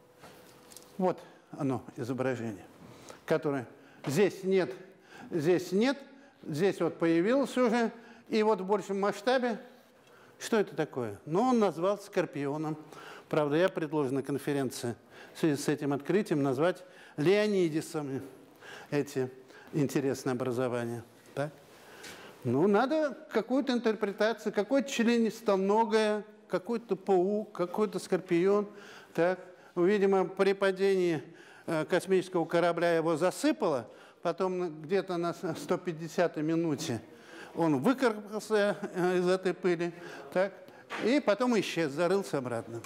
вот оно, изображение, которое здесь нет, здесь нет, здесь вот появилось уже, и вот в большем масштабе, что это такое? Ну, он назвал Скорпионом. Правда, я предложил на конференции в связи с этим открытием назвать Леонидисами эти интересные образования. Так? Ну, надо какую-то интерпретацию, какое-то членистоногое, какой-то паук, какой-то скорпион. Так? Видимо, при падении э, космического корабля его засыпало, потом где-то на сто пятидесятой минуте он выкарабкался э, из этой пыли, так? И потом исчез, зарылся обратно.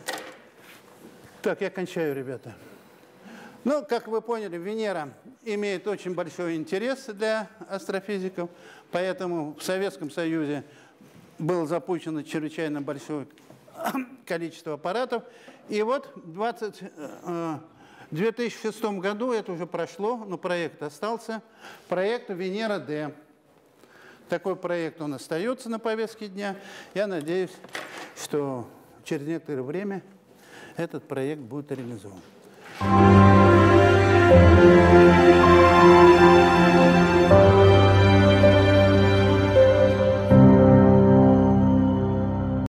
Так, я кончаю, ребята. Ну, как вы поняли, Венера имеет очень большой интерес для астрофизиков, поэтому в Советском Союзе было запущено чрезвычайно большое количество аппаратов. И вот в две тысячи шестом году, это уже прошло, но проект остался, проект Венера-Д. Такой проект он остается на повестке дня. Я надеюсь, что через некоторое время этот проект будет реализован.